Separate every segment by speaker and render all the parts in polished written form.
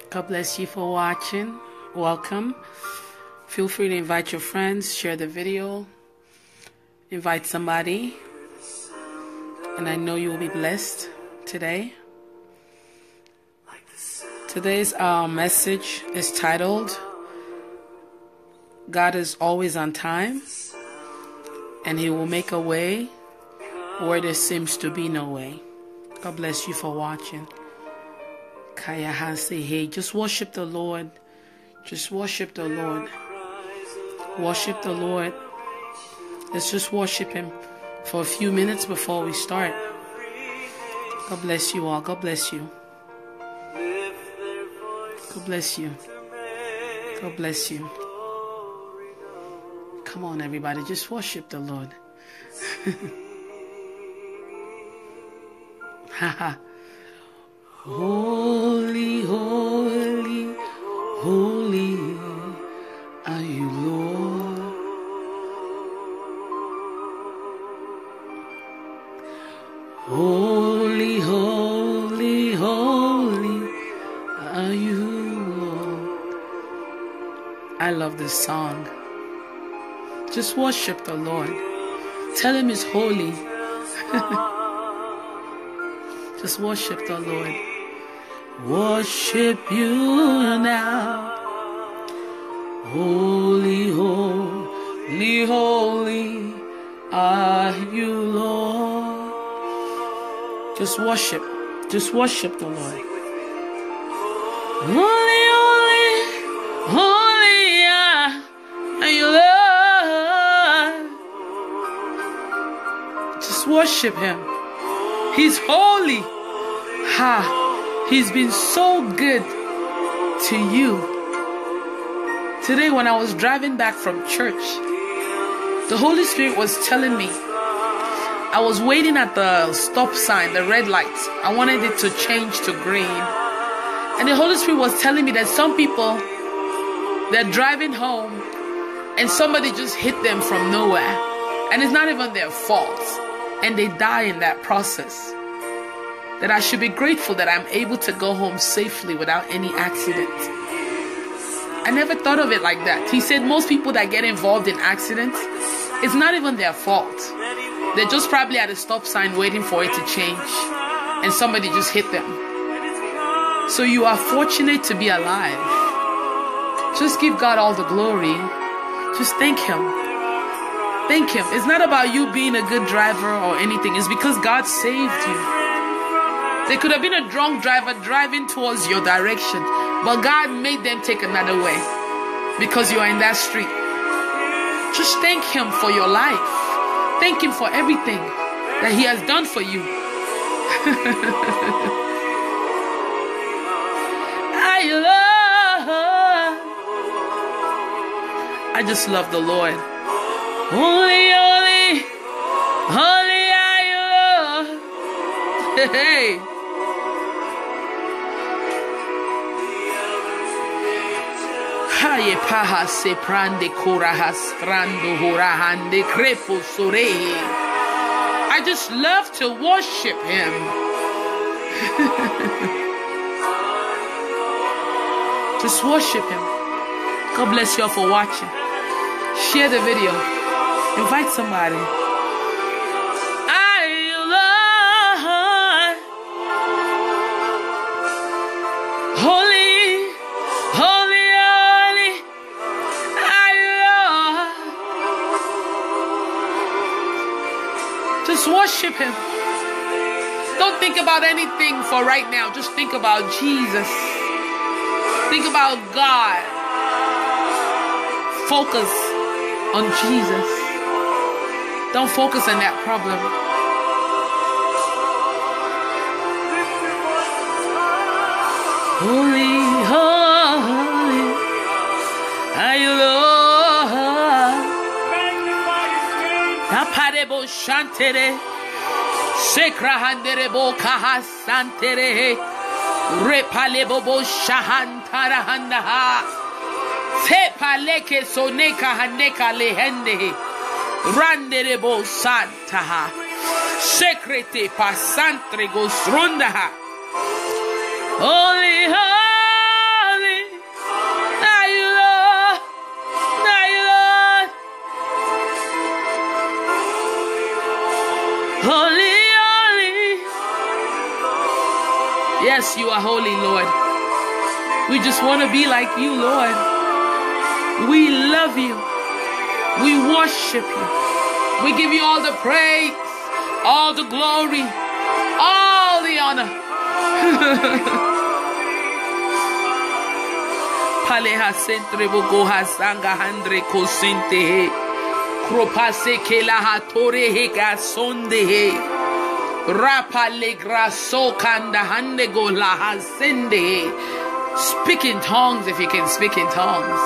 Speaker 1: God bless you for watching. Welcome. Feel free to invite your friends, share the video, invite somebody, and I know you will be blessed today. Today's message is titled, God is always on time, and He will make a way where there seems to be no way. God bless you for watching. Kaya Hansi, hey, just worship the Lord. Just worship the Lord. Worship the Lord. Let's just worship Him for a few minutes before we start. God bless you all. God bless you. God bless you. God bless you. Come on, everybody. Just worship the Lord. Holy, holy, holy are you, Lord. Holy, holy, holy are you, Lord. I love this song. Just worship the Lord. Tell Him He's holy. Just worship the Lord. Worship you now. Holy, holy, holy are you, Lord. Just worship. Just worship the Lord. Holy, holy, holy are you, Lord. Just worship Him. He's holy. He's been so good to you. Today when I was driving back from church, the Holy Spirit was telling me, I was waiting at the stop sign, the red light. I wanted it to change to green. And the Holy Spirit was telling me that some people, they're driving home and somebody just hit them from nowhere. And it's not even their fault. And they die in that process. That I should be grateful that I'm able to go home safely without any accident. I never thought of it like that. He said most people that get involved in accidents, it's not even their fault. They're just probably at a stop sign waiting for it to change. And somebody just hit them. So you are fortunate to be alive. Just give God all the glory. Just thank Him. Thank Him. It's not about you being a good driver or anything. It's because God saved you. There could have been a drunk driver driving towards your direction, but God made them take another way because you are in that street. Just thank Him for your life. Thank Him for everything that He has done for you. I just love the Lord. Holy, holy, holy are you, Lord. Hey. Haye paha se prande korahas frando horahande crepo sore. I just love to worship Him. Just worship Him. God bless you all for watching. Share the video. Invite somebody. Are you Lord? Holy, holy, holy are you Lord. Just worship Him. Don't think about anything for right now. Just think about Jesus. Think about God. Focus on Jesus. Don't focus on that problem. Holy, holy are you, Lord. Naparebo shantere, sekrahanderebo kahasantere, repalebo shahantara handaha, sepaleke soneka haneka lehende. Randerebo Santaha Secrete Pasantre Gosrondaha Holy, holy Yes, you are holy, Lord. We just want to be like you, Lord. We love you. We worship you. We give you all the praise, all the glory, all the honor. Paleha sentre bogoha sanga handre kosinte he. Kropase kelaha tore he gasonde he. Rapale graso kanda hande go laha sende he. Speak in tongues if you can speak in tongues.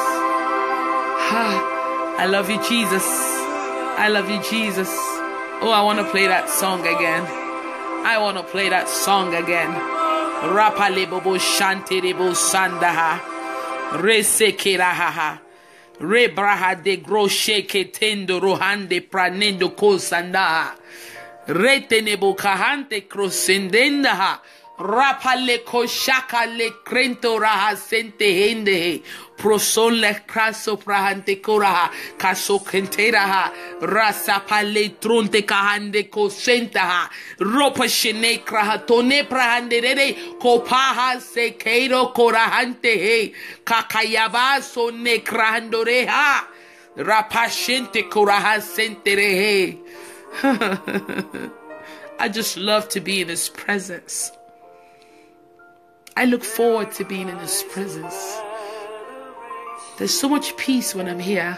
Speaker 1: I love you, Jesus. I love you, Jesus. Oh, I want to play that song again. I want to play that song again. Rapale bobo shante rebo sandaha. Resekiraha. Rebraha de groshe ketendo rohande pranendo kosandaha. Retenebo kahante crosendendaha. Rapale koshaka le krento raha sente hende proson le kraso prahante koraha kaso kenteraha rasa pale tronte kahande kosentaha ropa shene kraha tone prahande rede kopaha se keiro korahante he kakayaba sonne krahandoreha rapashente koraha sentere he. I just love to be in his presence. I look forward to being in his presence. There's so much peace when I'm here.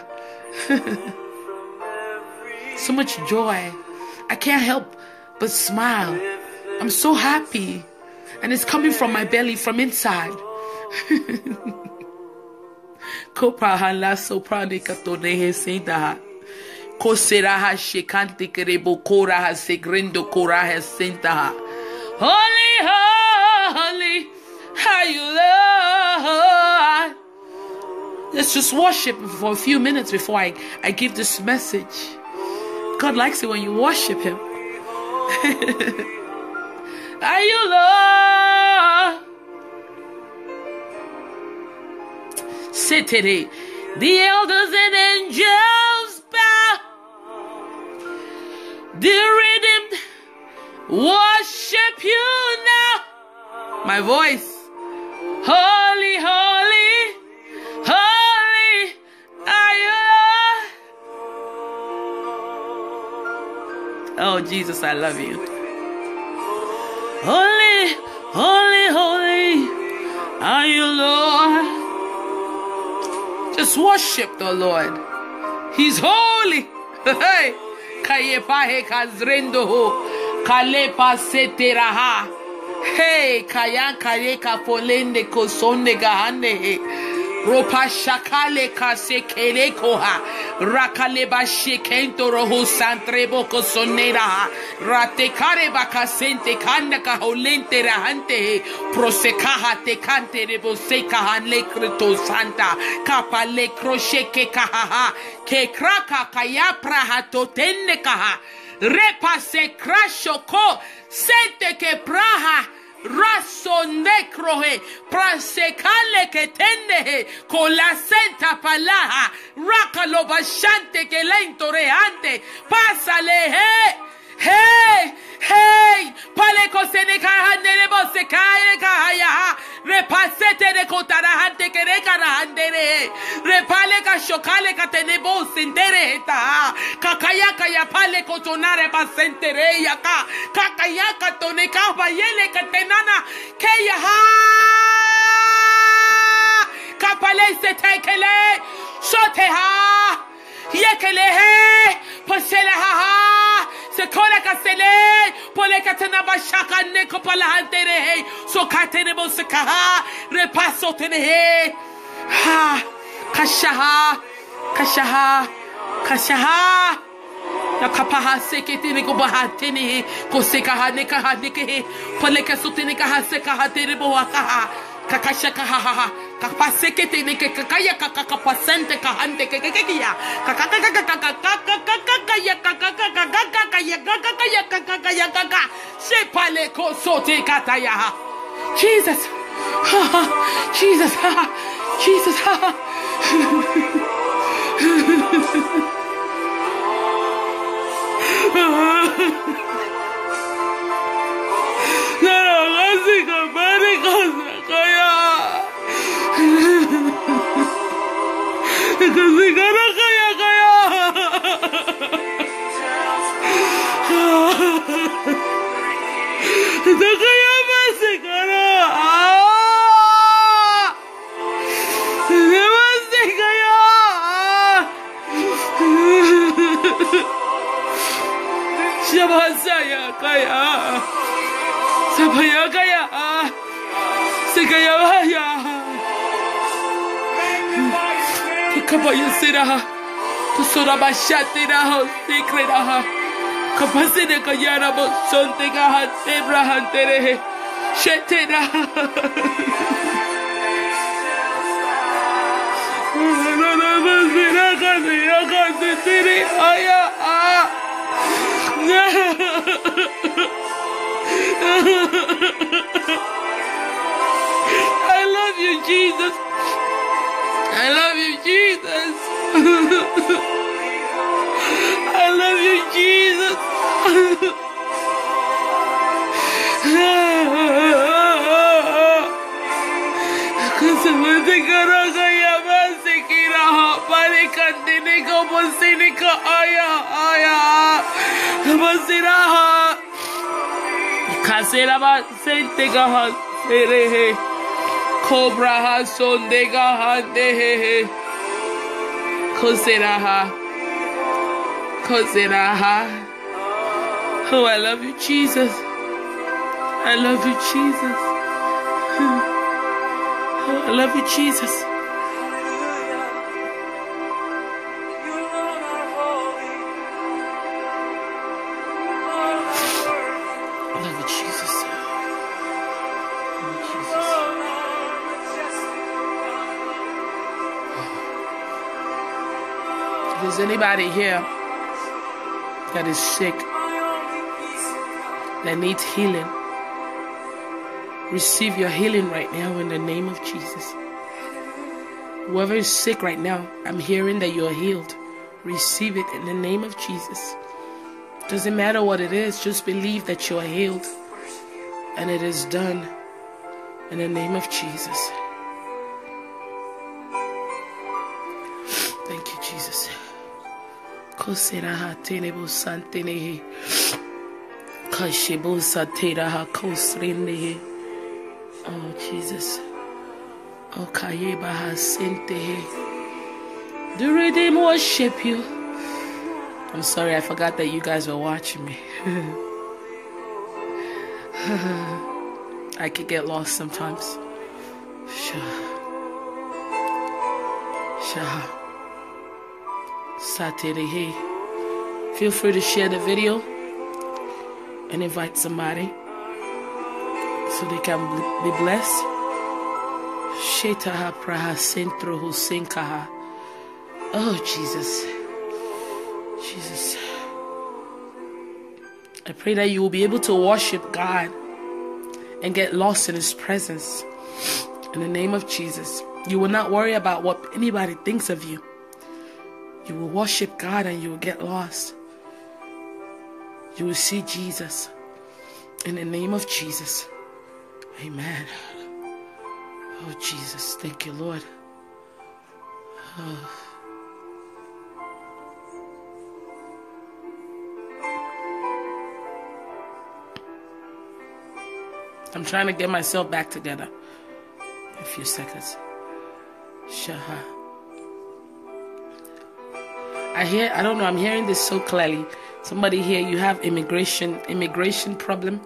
Speaker 1: So much joy. I can't help but smile. I'm so happy. And it's coming from my belly, from inside. Koprahala soprani katonehe sentaha. Koseraha shekante kerebo koraha segrendo koraha sentaha. Holy, holy. How you love. Let's just worship for a few minutes before I give this message. God likes it when you worship him. How you love. Sit today. The elders and angels bow. The redeemed worship you now. My voice. Holy, holy, holy are you, Lord. Oh, Jesus, I love you. Holy, holy, holy are you, Lord. Just worship the Lord. He's holy. Kayepahe kazrendo ho. Kalepa seteraha. Hey, kayan kareka polende kosonde gahande ropa shakale kasekele koha rakale ba shekento roho santrebo kosonera rate kare bakasente kanda kaholente rahante prosekaha te kante rebo sekahan le krito santa kapale krosheke kaha ke kraka kaya prahato tenne kaha repase krashoko sente ke praha rasonde krohe prasekale que tende con la senta palaha rakalo bashante que lento reante pásale hey pale kosene kahande rebo se kae kahaya repasete de kotarahante que rekarahande repale ka shokale ka tenebo sentere eta kakaya kaya pale kotonare basentere yaka kakaya ka tone ka bayele ka tenana ke yaha kapale se tekele shoteha yekele he posele ha se kola kasele pole katana bashaka ne kopala hantere so katene bo se kaha repaso tene he ha kashaha ya kapaha sekete ko bahatene ko sekaha ne kaha ne ke pole kasutene kaha sekaha tere bo kaha kakasha kaha kapasekete ne ke kakaya kakapasente kahante ke ya kakaka sepale ko sote kataya Jesus Jesus Jesus no, Kapayasira, Kusurabashatira, Secretaha, Kapasine Kayarabo, Sontegaha, Abraham Tere, Shetena. I love you, Jesus. I love you, Jesus. I love you, Jesus. Cobra ha son de gaha de Koseraha. Oh, I love you, Jesus. I love you, Jesus. Oh, I love you, Jesus. I love you, Jesus. If there's anybody here that is sick, that needs healing, receive your healing right now in the name of Jesus. Whoever is sick right now, I'm hearing that you're healed. Receive it in the name of Jesus. Doesn't matter what it is, just believe that you're healed. And it is done in the name of Jesus. Thank you, Jesus. Oh, Jesus. Oh, Kayebaha Sente. The Redeemer worship you. I'm sorry, I forgot that you guys were watching me. I could get lost sometimes. Saturday. Feel free to share the video and invite somebody so they can be blessed. Shetaha praha centro husinkaha. Oh, Jesus. Jesus. I pray that you will be able to worship God and get lost in His presence. In the name of Jesus. You will not worry about what anybody thinks of you. You will worship God and you will get lost. You will see Jesus. In the name of Jesus. Amen. Oh, Jesus. Thank you, Lord. Oh. I'm trying to get myself back together. A few seconds. Shaha. I don't know, I'm hearing this so clearly. Somebody here, you have immigration problem.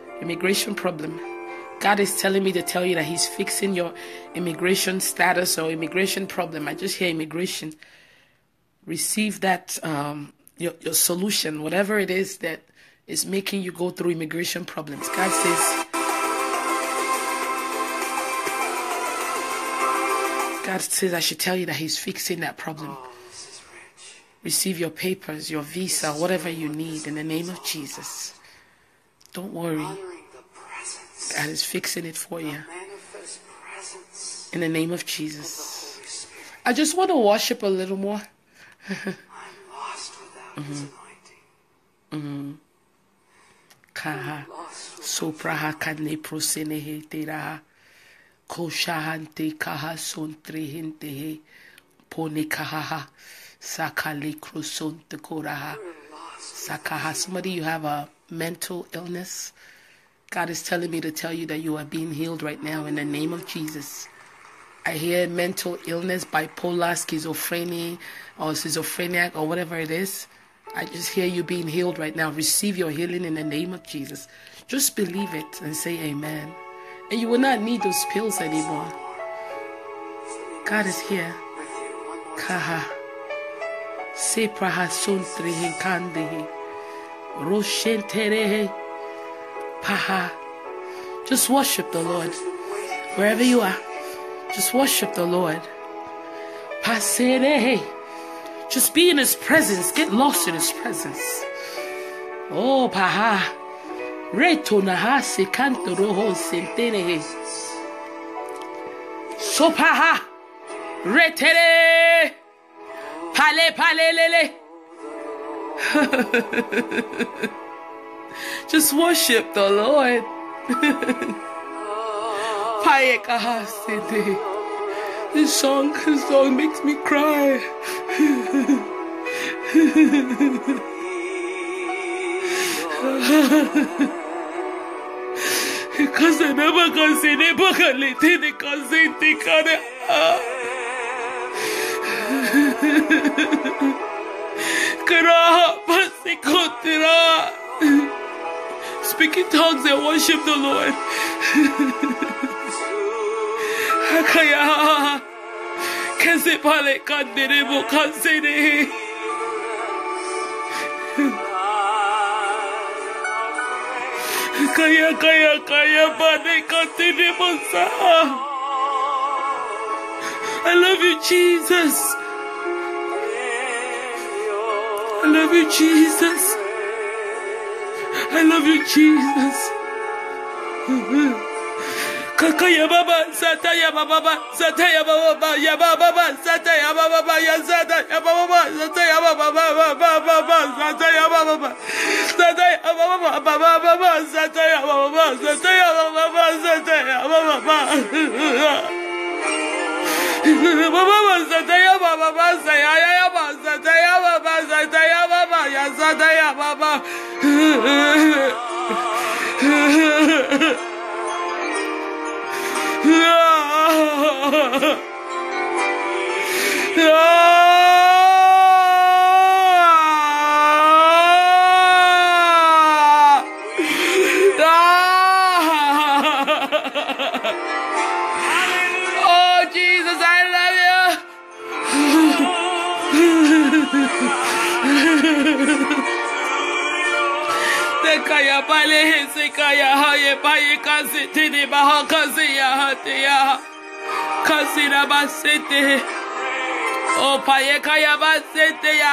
Speaker 1: God is telling me to tell you that He's fixing your immigration status or immigration problem. I just hear immigration. Receive that, your solution, whatever it is that is making you go through immigration problems. God says I should tell you that He's fixing that problem. Receive your papers, your visa, whatever you need in the name of Jesus. Don't worry. God is fixing it for you. In the name of Jesus. I just want to worship a little more. I'm lost without His anointing. Kaha. Sopraha kane prosenehe teraha. Koshahante kaha sontrehente pone kaha. Sakali krusonte koraha. Sakaha. Somebody, you have a mental illness. God is telling me to tell you that you are being healed right now in the name of Jesus. I hear mental illness, bipolar, schizophrenia, or schizophrenic, or whatever it is. I just hear you being healed right now. Receive your healing in the name of Jesus. Just believe it and say amen. And you will not need those pills anymore. God is here. Kaha. Se praha suntre kande. Roshentere. Paha. Just worship the Lord. Wherever you are, just worship the Lord. Pasere. Just be in His presence. Get lost in His presence. Oh, paha. Reto naha se canto roho sentere. So paha. Retere. Pale pale lele. Just worship the Lord. Paye kaha sente. This song makes me cry. Because I never consider Bakalite de Consenticana. Kara Pasikotira. Speak in tongues and worship the Lord. Hakaya. Kasepale Kanderebo Kansene. Kaya bade Kanderebo Sa. I love you, Jesus. I love you, Jesus. I love you, Jesus. Kakaya baba, sataya baba, sataya baba, ya baba, sataya baba, ya sataya baba, sataya baba, sataya baba, sataya baba, baba, sataya baba, sataya baba, sataya baba. Baba, sataya baba, sataya baba, sataya baba, sataya baba, ya sataya baba. Oh, Jesus, I love you. Kaya pale se kaya haye paye kasi tini baha kasi ya hate ya kasi na basete o paye kaya basete ya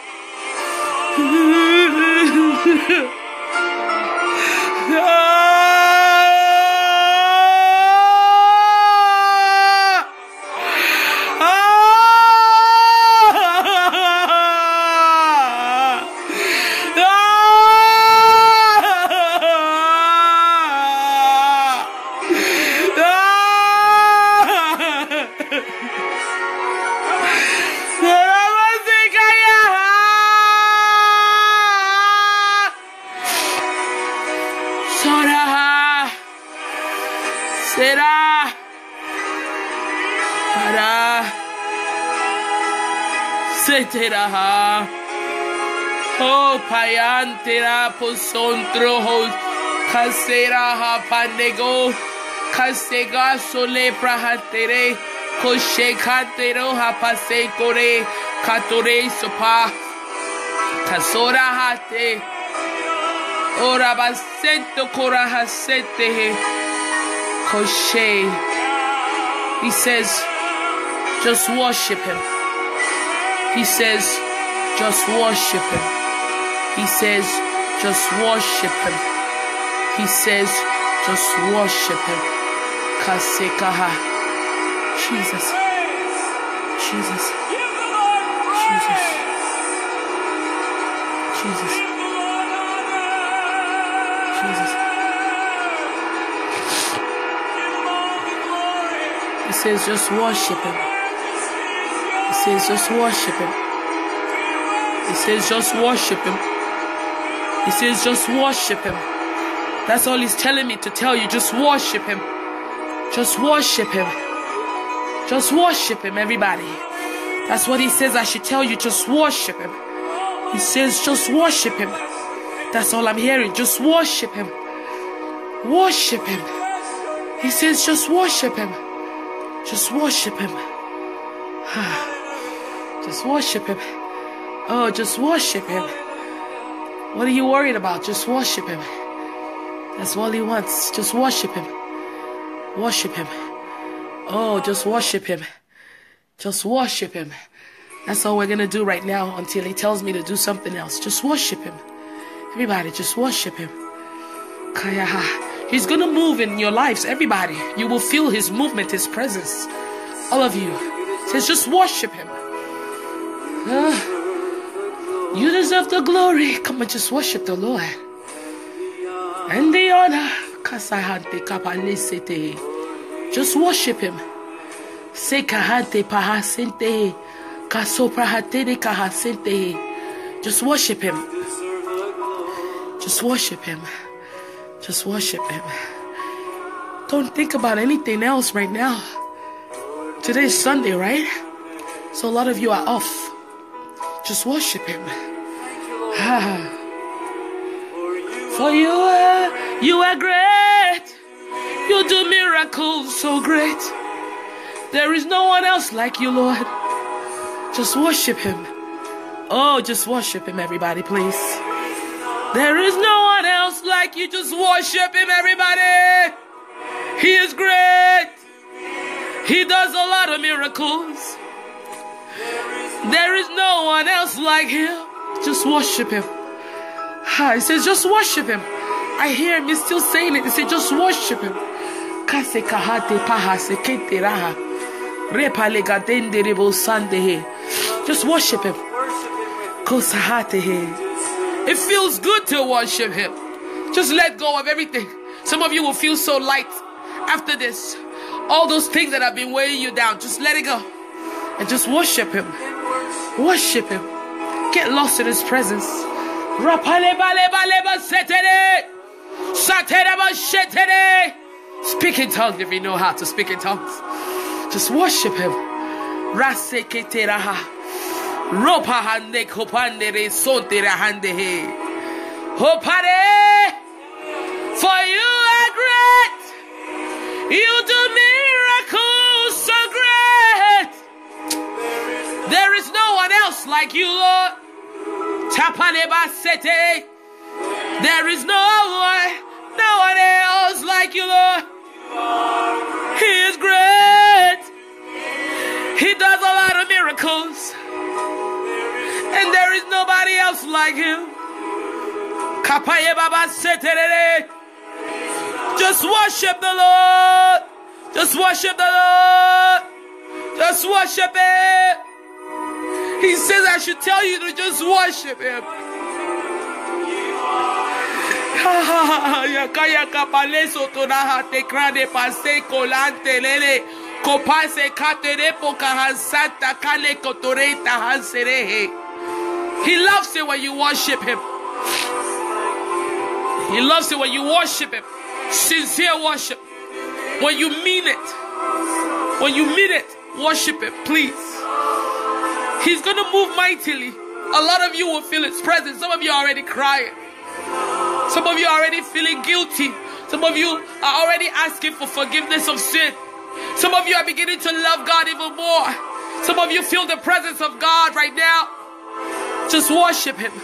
Speaker 1: Seteraha, oh payantera posontrohos, caseraha panego, casega sole prahatere, coshecatero hapase core, catore sopa, casora hate, ora basento corahasete, koshe. He says, just worship Him. He says, just worship Him. He says, just worship Him. He says, just worship Him. Kasekaha. Jesus. Jesus. Jesus. Jesus. Jesus. He says, just worship Him. He says, just worship Him. He says, just worship Him. He says, just worship Him. That's all He's telling me to tell you. Just worship Him. Just worship Him. Just worship Him, everybody. That's what He says I should tell you. Just worship Him. He says, just worship Him. That's all I'm hearing. Just worship Him. Worship Him. He says, just worship him. Just worship him. Just worship him. Oh, just worship him. What are you worried about? Just worship him. That's all he wants. Just worship him. Worship him. Oh, just worship him. Just worship him. That's all we're going to do right now until he tells me to do something else. Just worship him. Everybody, just worship him. He's going to move in your lives. Everybody, you will feel his movement, his presence. All of you. He says, just worship him. You deserve the glory. Come on, just worship the Lord. And the honor. Just worship him. Just worship him. Just worship him. Just worship him. Don't think about anything else right now. Today's Sunday, right? So a lot of you are off. Just worship him. For you are great. You do miracles so great. There is no one else like you, Lord. Just worship him. Oh, just worship him, everybody, please. There is no one else like you. Just worship him, everybody. He is great. He does a lot of miracles. There is no one else like him. Just worship him. He says, just worship him. I hear him. He's still saying it. He said, just worship him. Just worship him. It feels good to worship him. Just let go of everything. Some of you will feel so light after this. All those things that have been weighing you down, just let it go. And just worship him. Worship him. Get lost in his presence. Speak in tongues if you know how to speak in tongues. Just worship him. For you are great. You do miracles so great. There is no one else like you, Lord. There is no one else like you, Lord. He is great. He does a lot of miracles. And there is nobody else like him. Just worship the Lord. Just worship the Lord. Just worship him. He says I should tell you to just worship him. He loves it when you worship him. He loves it when you worship him. Sincere worship. When you mean it. When you mean it, worship him, please. He's going to move mightily. A lot of you will feel his presence. Some of you are already crying. Some of you are already feeling guilty. Some of you are already asking for forgiveness of sin. Some of you are beginning to love God even more. Some of you feel the presence of God right now. Just worship him.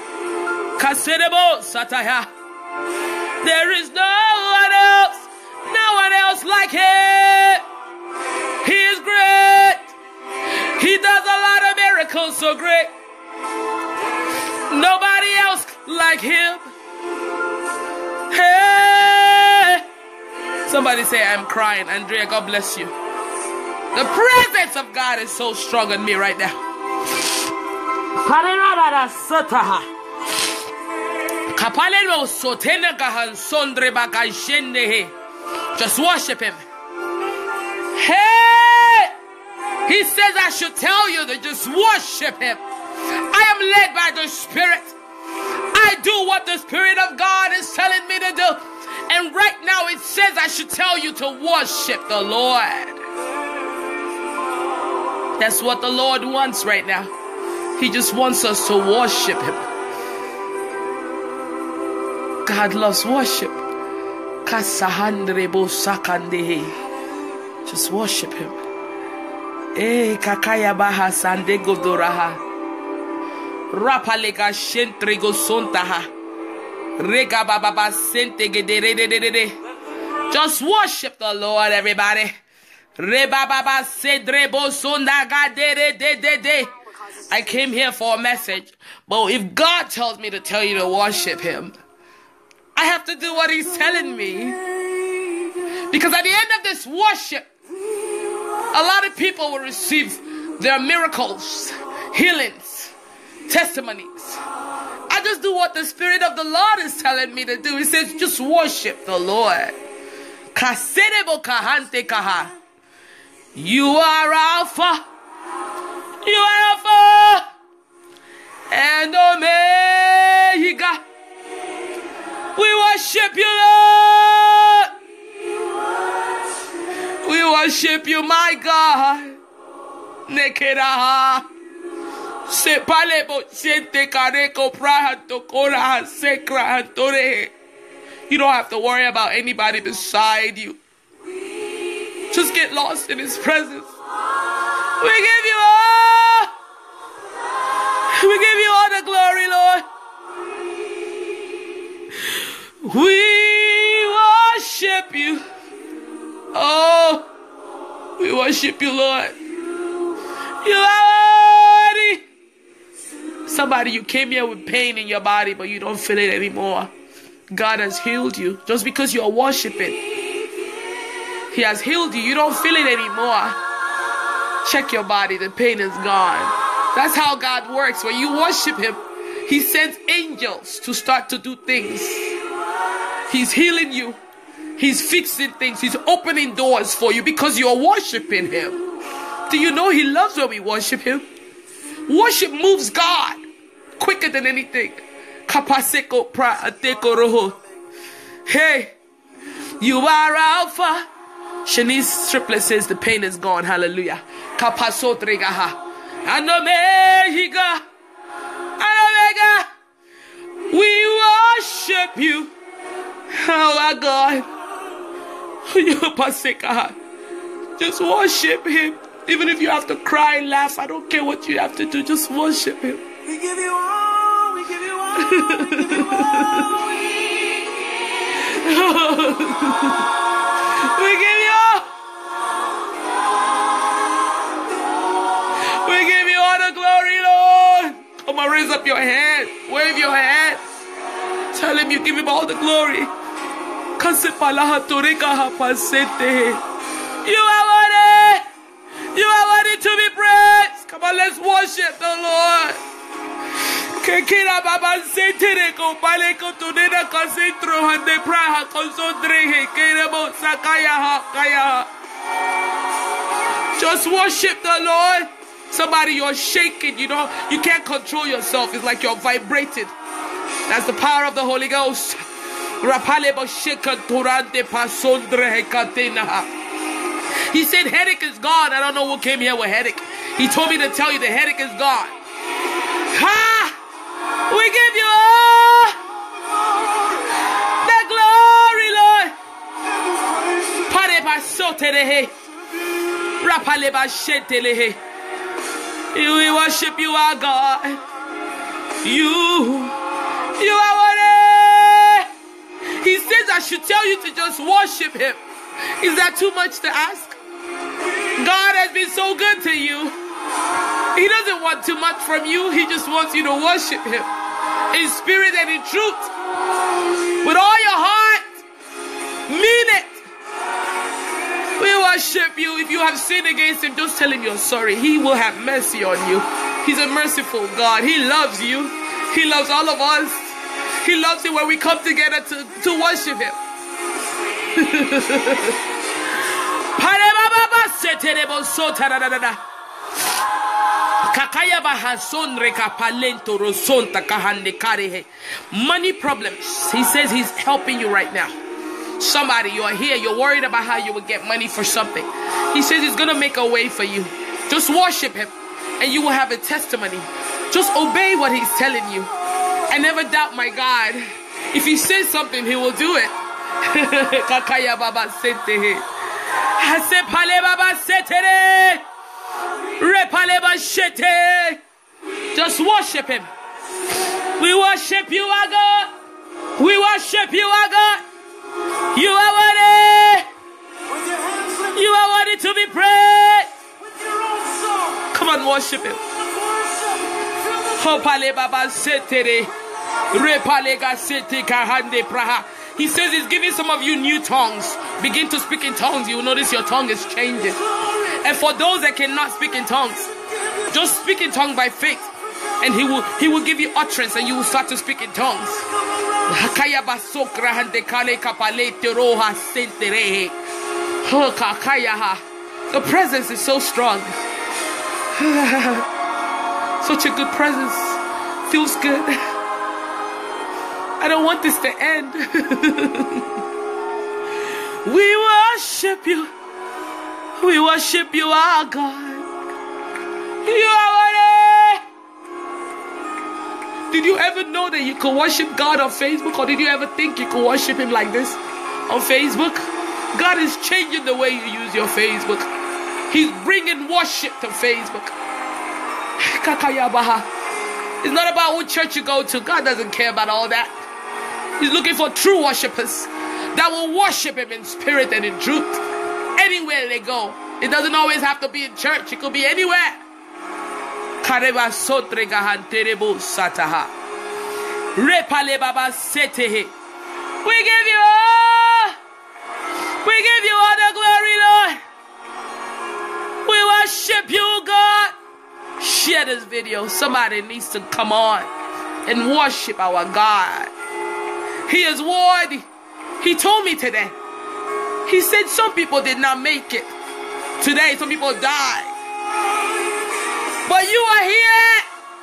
Speaker 1: There is no one else like him. He is great. He does a lot of miracles so great. Nobody else like him. Hey. Somebody say, I'm crying. Andrea, God bless you. The presence of God is so strong on me right now. Just worship him. Hey! He says I should tell you to just worship him. I am led by the Spirit. I do what the Spirit of God is telling me to do. And right now it says I should tell you to worship the Lord. That's what the Lord wants right now. He just wants us to worship him. God loves worship. Kasahandrebo sakandehe. Just worship him. Kakaya baha sandego doraha. Rapalega shentrego sontaha. Rega baba sente gedere. Just worship the Lord, everybody. Reba baba sedrebo sondaga de. I came here for a message, but if God tells me to tell you to worship him, I have to do what he's telling me. Because at the end of this worship, a lot of people will receive their miracles, healings, testimonies. I just do what the Spirit of the Lord is telling me to do. He says, just worship the Lord. You are Alpha. You are Alpha and Omega. We worship you, Lord. We worship you, my God. Nekeraha. Sepalebo siente kareko prahanto kora sekra antore. You don't have to worry about anybody beside you. Just get lost in his presence. We give you all. We give you all the glory, Lord. We worship you. Oh, we worship you, Lord. You are worthy. Somebody, you came here with pain in your body, but you don't feel it anymore. God has healed you just because you are worshiping. He has healed you. You don't feel it anymore. Check your body. The pain is gone. That's how God works. When you worship him, he sends angels to start to do things. He's healing you. He's fixing things. He's opening doors for you because you're worshiping him. Do you know he loves when we worship him? Worship moves God quicker than anything. Hey, you are Alpha. Shanice Triplett says the pain is gone. Hallelujah. And Omega. We worship you. Oh my God. Just worship him. Even if you have to cry and laugh, I don't care what you have to do. Just worship him.
Speaker 2: We give you all. We give you all. We give you all.
Speaker 1: We give you all. We give you all the glory, Lord. Come on, raise up your hand. Wave your hand. Tell him you give him all the glory. You are worthy. You are worthy to be praised. Come on, let's worship the Lord. Just worship the Lord. Somebody, you're shaking, you know, you can't control yourself. It's like you're vibrating. That's the power of the Holy Ghost. He said headache is gone. I don't know who came here with headache. He told me to tell you the headache is gone. Ha! We give you all the glory, Lord. We worship you, our God. You are worthy. He says I should tell you to just worship him. Is that too much to ask? God has been so good to you. He doesn't want too much from you. He just wants you to worship him in spirit and in truth. With all your heart, mean it. We worship you. If you have sinned against him, just tell him you're sorry. He will have mercy on you. He's a merciful God. He loves you. He loves all of us. He loves it when we come together to worship him. Money problems. He says he's helping you right now. Somebody, you're here, you're worried about how you will get money for something. He says he's gonna make a way for you. Just worship him and you will have a testimony. Just obey what he's telling you. I never doubt my God. If he says something, he will do it. Kakaya baba sete. Hasepale baba setere. Repale ba shete. Just worship him. We worship you, our God. We worship you, our God. You are worthy. You are worthy to be praised. Come on, worship him. Hopale baba setere. Repale ga sete kahande praha. He says he's giving some of you new tongues. Begin to speak in tongues. You will notice your tongue is changing. And for those that cannot speak in tongues, just speak in tongues by faith. And he will give you utterance and you will start to speak in tongues. The presence is so strong. Such a good presence. Feels good. I don't want this to end. We worship you. We worship you, our God. You are worthy. Did you ever know that you could worship God on Facebook? Or did you ever think you could worship him like this on Facebook? God is changing the way you use your Facebook. He's bringing worship to Facebook. It's not about what church you go to. God doesn't care about all that. He's looking for true worshipers that will worship him in spirit and in truth. Anywhere they go. It doesn't always have to be in church. It could be anywhere. We give you all. We give you all the glory, Lord. We worship you, God. Share this video. Somebody needs to come on and worship our God. He is worthy. He told me today. He said some people did not make it. Today, some people died. But you are here.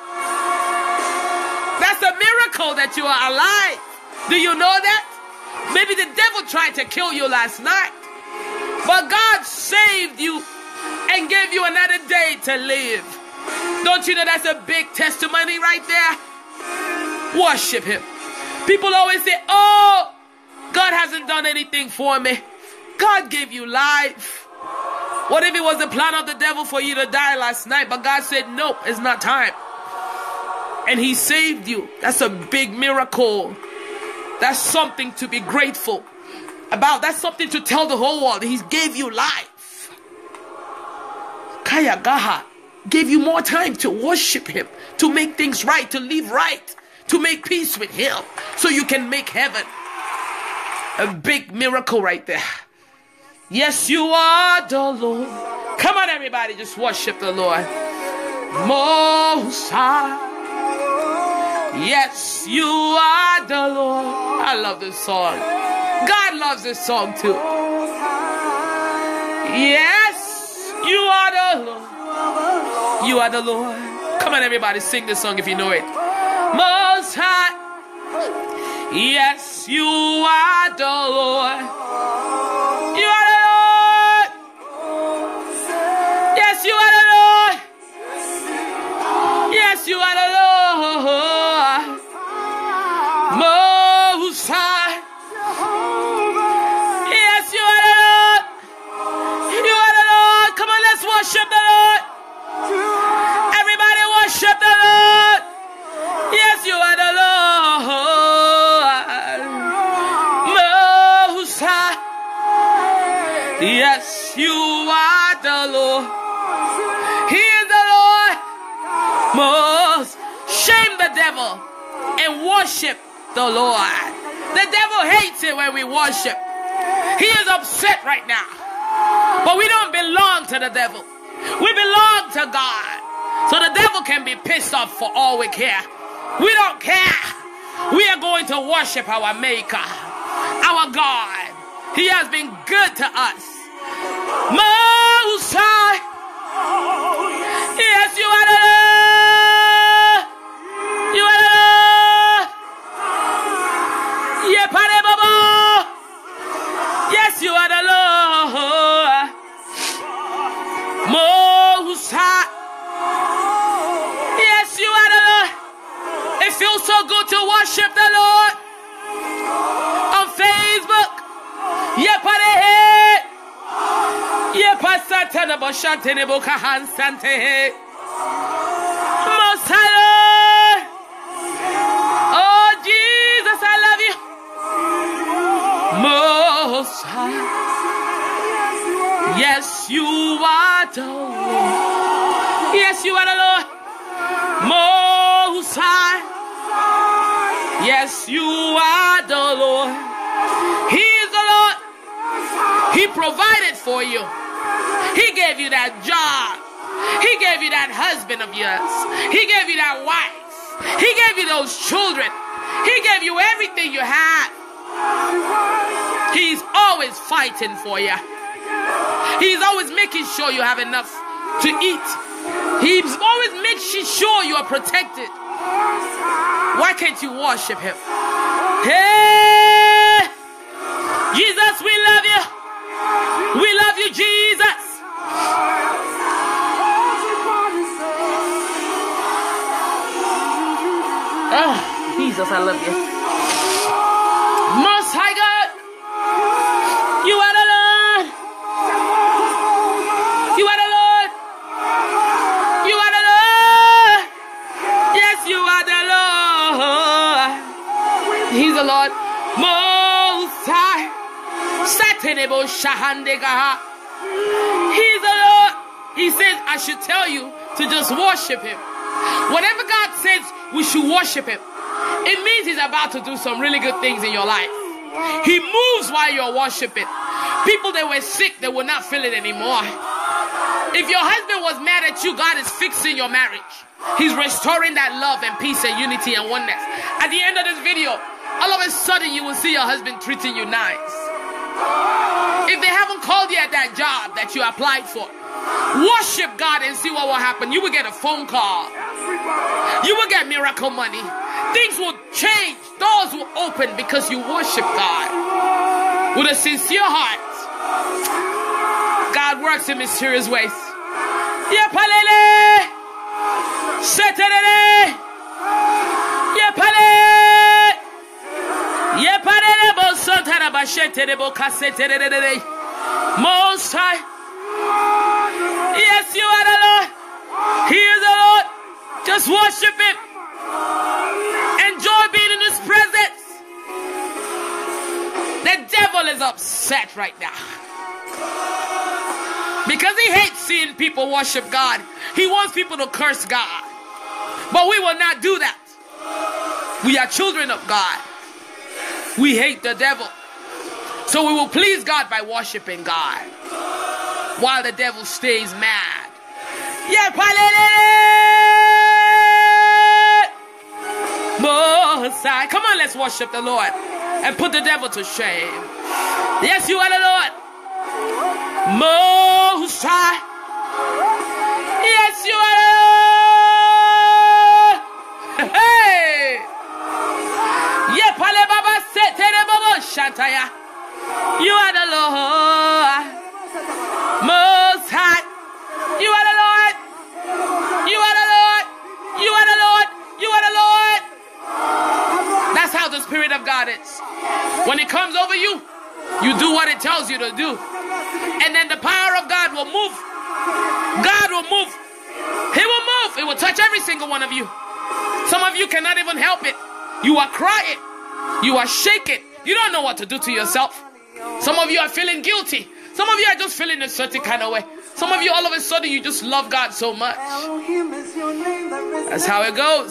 Speaker 1: That's a miracle that you are alive. Do you know that? Maybe the devil tried to kill you last night. But God saved you and gave you another day to live. Don't you know that's a big testimony right there? Worship him. People always say, oh, God hasn't done anything for me. God gave you life. What if it was the plan of the devil for you to die last night? But God said, nope, it's not time. And he saved you. That's a big miracle. That's something to be grateful about. That's something to tell the whole world. He gave you life. Kaya Gaha gave you more time to worship him, to make things right, to live right, to make peace with him, so you can make heaven. A big miracle right there. Yes, you are the Lord. Come on, everybody, just worship the Lord. Most High. Yes, you are the Lord. I love this song. God loves this song too. Yes, you are the Lord. You are the Lord. Come on, everybody, sing this song if you know it. Most High. Yes, you are the Lord. You are the Lord. Yes, you are the Lord. Yes, you are the Lord. Most High. Yes, you are the Lord. You are the Lord. Come on, let's worship the Lord. Everybody worship the Lord. Yes, you are the Lord. Most High. Yes, you are the Lord. He is the Lord. Most. Shame the devil and worship the Lord. The devil hates it when we worship. He is upset right now. But we don't belong to the devil. We belong to God. So the devil can be pissed off for all we care. We don't care. We are going to worship our Maker, our God. He has been good to us. Most High. Yes, you are the Lord. You are the Lord. Yeah, Pare Baba. Yes, you are the Lord. Most High. Yes, you are the Lord. It feels so good to worship the Lord on Facebook. Satana Boshatene Bokahan Sante. Most High. Oh Jesus, I love you. Most High. Yes, you are the Lord. Yes, you are the Lord. Most High. Yes, you are the Lord. He is the Lord. He provided for you. He gave you that job. He gave you that husband of yours. He gave you that wife. He gave you those children. He gave you everything you had. He's always fighting for you. He's always making sure you have enough to eat. He's always making sure you are protected. Why can't you worship him? Hey! Jesus, we love you. We love you, Jesus. Oh, Jesus, I love you. Most High God, you are the Lord. You are the Lord. You are the Lord. Yes, you are the Lord. He's the Lord. Most High. Satanebo Shahandegaha. He's the Lord. He says, I should tell you to just worship him. Whatever God says, we should worship him. It means he's about to do some really good things in your life. He moves while you're worshiping. People that were sick, they will not feel it anymore. If your husband was mad at you, God is fixing your marriage. He's restoring that love and peace and unity and oneness. At the end of this video, all of a sudden you will see your husband treating you nice. If they haven't called you at that job that you applied for, worship God and see what will happen. You will get a phone call. You will get miracle money. Things will change. Doors will open because you worship God with a sincere heart. God works in mysterious ways. Yepalele, setelele, yepale, yepalele bo santara bashetere bo kasetere. Most High. Yes, you are the Lord. He is the Lord. Just worship him. Enjoy being in his presence. The devil is upset right now because he hates seeing people worship God. He wants people to curse God. But we will not do that. We are children of God. We hate the devil. So we will please God by worshiping God while the devil stays mad. Yeah, come on, let's worship the Lord and put the devil to shame. Yes, you are the Lord. Most High. Yes, you are the Lord. Hey. Yeah, Pale Baba Setere Baba Shantaya. You are the Lord. Most High. You are the Lord. You are the Lord. You are the Lord. You are the Lord. That's how the Spirit of God is. When it comes over you, you do what it tells you to do. And then the power of God will move. God will move. He will move. It will touch every single one of you. Some of you cannot even help it. You are crying. You are shaking. You don't know what to do to yourself. Some of you are feeling guilty. Some of you are just feeling a certain kind of way. Some of you, all of a sudden, you just love God so much. That's how it goes.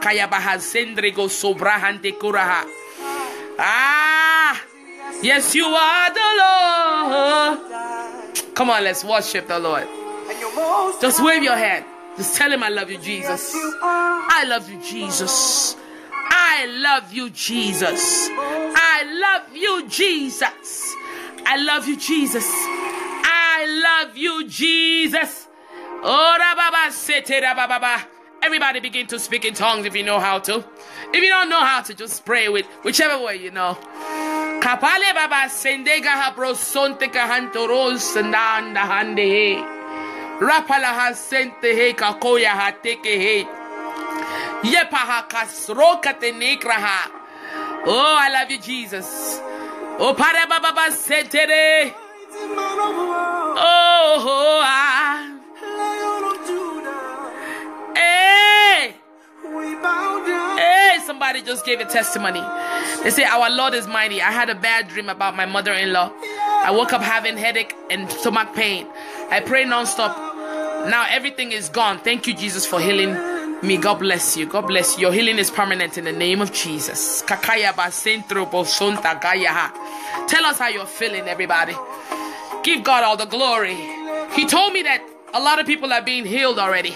Speaker 1: Ah, yes, you are the Lord. Come on, let's worship the Lord. Just wave your hand. Just tell him, I love you, Jesus. I love you, Jesus. I love you, Jesus. I love you, Jesus. I love you, Jesus. I love you, Jesus. Everybody begin to speak in tongues if you know how to. If you don't know how to, just pray with whichever way you know. Kapale baba sendega habro sonte kahantoros sandanda hande. Rapala hasente he kakoya hateke he. Yepaha kasroka tenekraha. Oh, I love you, Jesus. Oh, para baba sentere. Oh, hey. Hey, somebody just gave a testimony. They say, our Lord is mighty. I had a bad dream about my mother-in-law. I woke up having headache and stomach pain. I pray non-stop. Now everything is gone. Thank you, Jesus, for healing me. God bless you. God bless you. Your healing is permanent in the name of Jesus. Tell us how you're feeling, everybody. Give God all the glory. He told me that a lot of people are being healed already.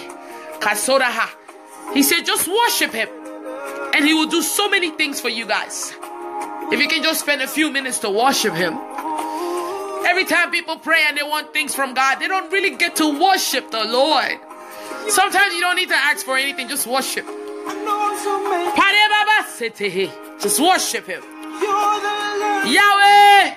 Speaker 1: He said, just worship him and he will do so many things for you guys. If you can just spend a few minutes to worship him. Every time people pray and they want things from God, they don't really get to worship the Lord. Sometimes you don't need to ask for anything, just worship. Just worship him. Yahweh.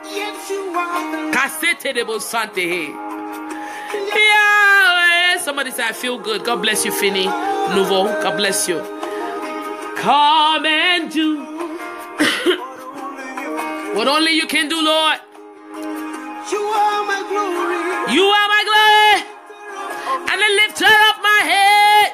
Speaker 1: Yahweh. Somebody say, I feel good. God bless you, Finny Nouveau. God bless you. Come and do what only you can do, Lord.
Speaker 2: You are my glory.
Speaker 1: You are my glory. And the lifter of my head.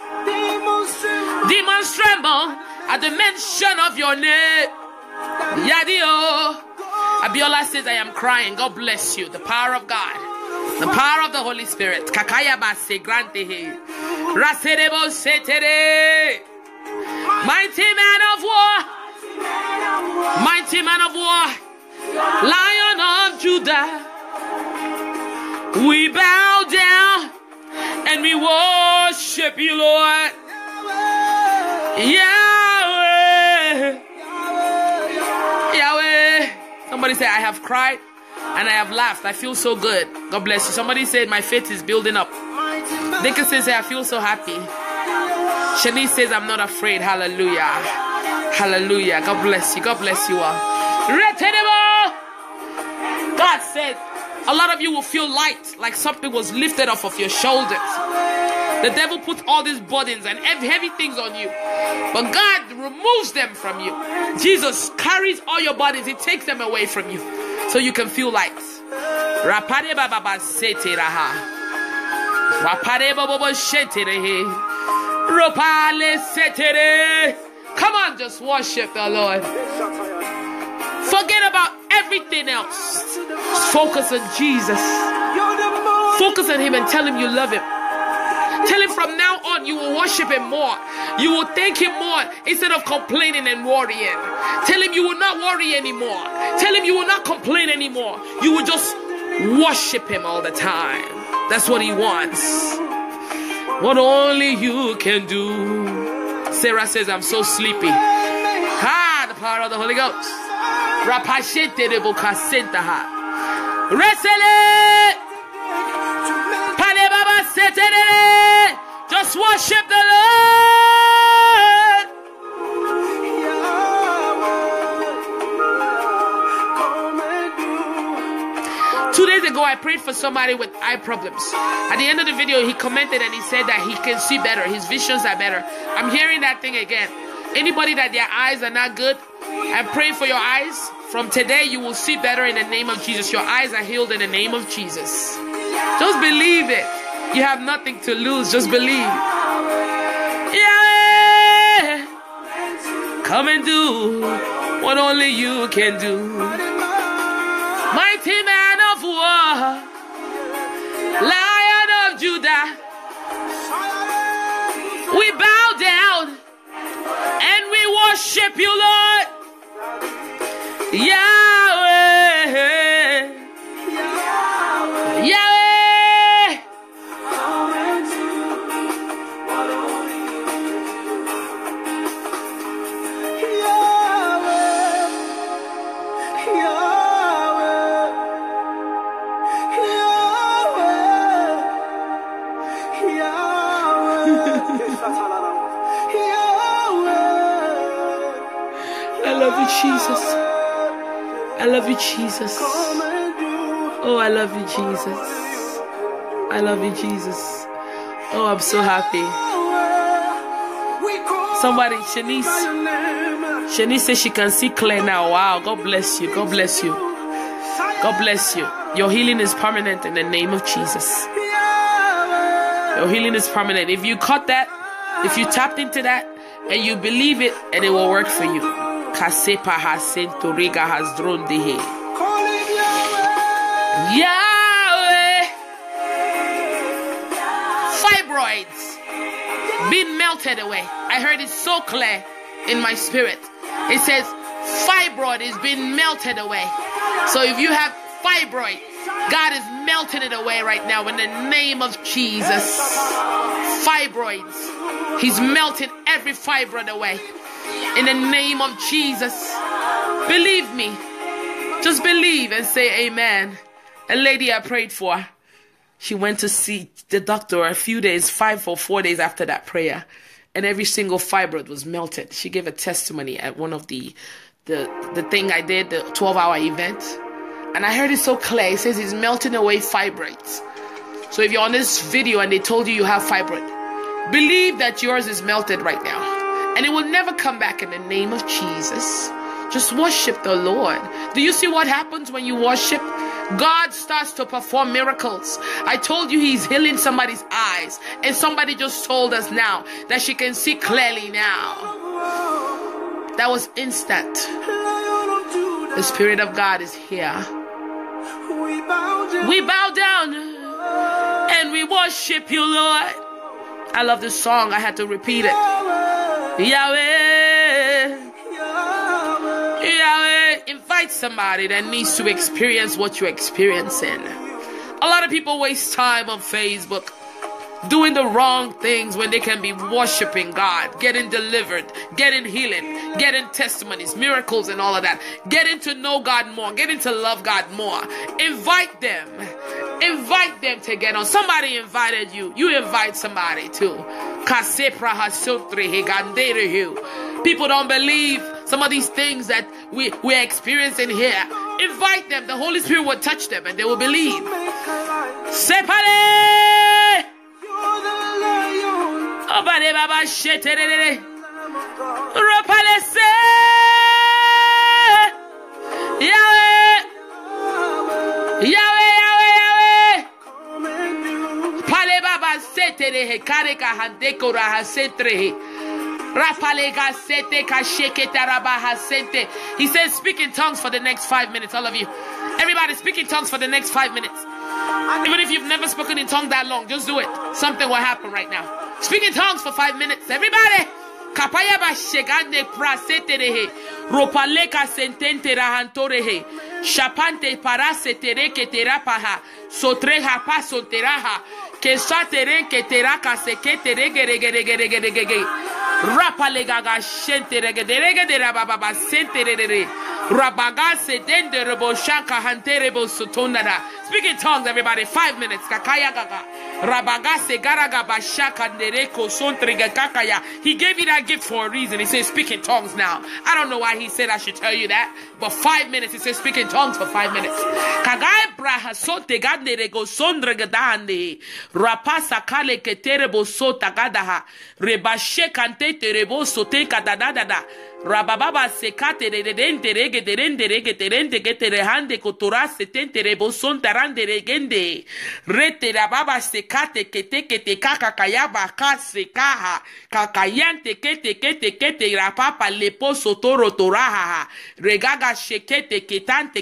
Speaker 1: Demons tremble at the mention of your name. Yadio. Abiola says, I am crying. God bless you. The power of God. The power of the Holy Spirit. Kakaya base grante he. Raserebo setere. Mighty man of war. Mighty man of war. Lion of Judah. We bow down and we worship you, Lord. Yahweh. Yahweh. Somebody say, I have cried and I have laughed. I feel so good. God bless you. Somebody said, my faith is building up. Dickie says, I feel so happy. Shanice says, I'm not afraid. Hallelujah. Hallelujah. God bless you. God bless you all. God said, a lot of you will feel light, like something was lifted off of your shoulders. The devil put all these burdens and heavy things on you, but God removes them from you. Jesus carries all your burdens. He takes them away from you so you can feel light. Come on, just worship the Lord. Forget about everything else. Focus on Jesus. Focus on him and tell him you love him. Tell him from now on you will worship him more. You will thank him more instead of complaining and worrying. Tell him you will not worry anymore. Tell him you will not complain anymore. You will just worship him all the time. That's what he wants. What only you can do. Sarah says, I'm so sleepy. Ha! The power of the Holy Ghost. Rapashete de bocasenta. Resele. Pale baba setere. Just worship the Lord. 2 days ago, I prayed for somebody with eye problems. At the end of the video, he commented and he said that he can see better. His visions are better. I'm hearing that thing again. Anybody that their eyes are not good, I'm praying for your eyes. From today, you will see better in the name of Jesus. Your eyes are healed in the name of Jesus. Just believe it. You have nothing to lose. Just believe. Yeah. Come and do what only you can do. Mighty man of war, Lion of Judah. We bow down and we worship you, Lord. Yahweh. Yahweh. I love you, Jesus. I love you, Jesus. Oh, I love you, Jesus. I love you, Jesus. Oh, I'm so happy. Somebody, Shanice says she can see clear now. Wow, God bless you. God bless you. God bless you. Your healing is permanent in the name of Jesus. Your healing is permanent. If you caught that, if you tapped into that, and you believe it, and it will work for you. Yahweh. Fibroids being melted away. I heard it so clear in my spirit. It says fibroid is being melted away. So if you have fibroid, God is melting it away right now in the name of Jesus. Fibroids, He's melting every fibroid away in the name of Jesus. Believe me. Just believe and say amen. A lady I prayed for, she went to see the doctor a few days, 5 or 4 days after that prayer, and every single fibroid was melted. She gave a testimony at one of the thing I did, the 12-hour event, and I heard it so clear. It says it's melting away fibroids. So if you're on this video and they told you have fibroid, believe that yours is melted right now, and it will never come back in the name of Jesus. Just worship the Lord. Do you see what happens when you worship? God starts to perform miracles. I told you He's healing somebody's eyes, and somebody just told us now that she can see clearly now. That was instant. The Spirit of God is here. We bow down and we worship you, Lord. I love this song. I had to repeat it. Yahweh, Yahweh. Invite somebody that needs to experience what you're experiencing. A lot of people waste time on Facebook doing the wrong things when they can be worshiping God, getting delivered, getting healing, getting testimonies, miracles, and all of that. Getting to know God more, getting to love God more. Invite them. Invite them to get on. Somebody invited you. You invite somebody too. People don't believe some of these things that we're experiencing here. Invite them. The Holy Spirit will touch them and they will believe. Separe! Obade baba sheterere. Ropalese. Yahweh. Yahweh, Yahweh, Yahweh. Pale baba setere kareka handeko raha setre. Rapalega sete kasheke tarabaha sente. He says, speak in tongues for the next 5 minutes. All of you. Everybody, speak in tongues for the next 5 minutes. Even if you've never spoken in tongues that long, just do it. Something will happen right now. Speak in tongues for 5 minutes. Everybody. Kapaya ba shegande praseterehe. Ropaleka sentente rahantorehe. Shapante parase tereke terapaha. Sotreha paso teraha. Kesha tereke teraka sekete regeregeregeregege. Rapalegaga shente regeregere bababa senterere. Rabaga sedende rebo shaka hanterebo sutonada. Speak in tongues, everybody. 5 minutes. Kakaya gaga. Rabaga segaraga bashaka nereko sontrega kakaya. He gave you that gift for a reason. He says, speak in tongues now. I don't know why he said I should tell you that, but 5 minutes. He says, speak in tongues for 5 minutes. Kagai braha sonte ganerego sondrega dande. Rapasa kale keterebo sota gadaha. Rebashe kante terebo sote kadadada. Rabababa sekate redente rege derende rege terende geterehande kotora setente rebo sontarande regende rete rababa sekate kete kaka kayaba kase kaha kakayante kete rapapa lepo sotoro toraha regaga shekete ketante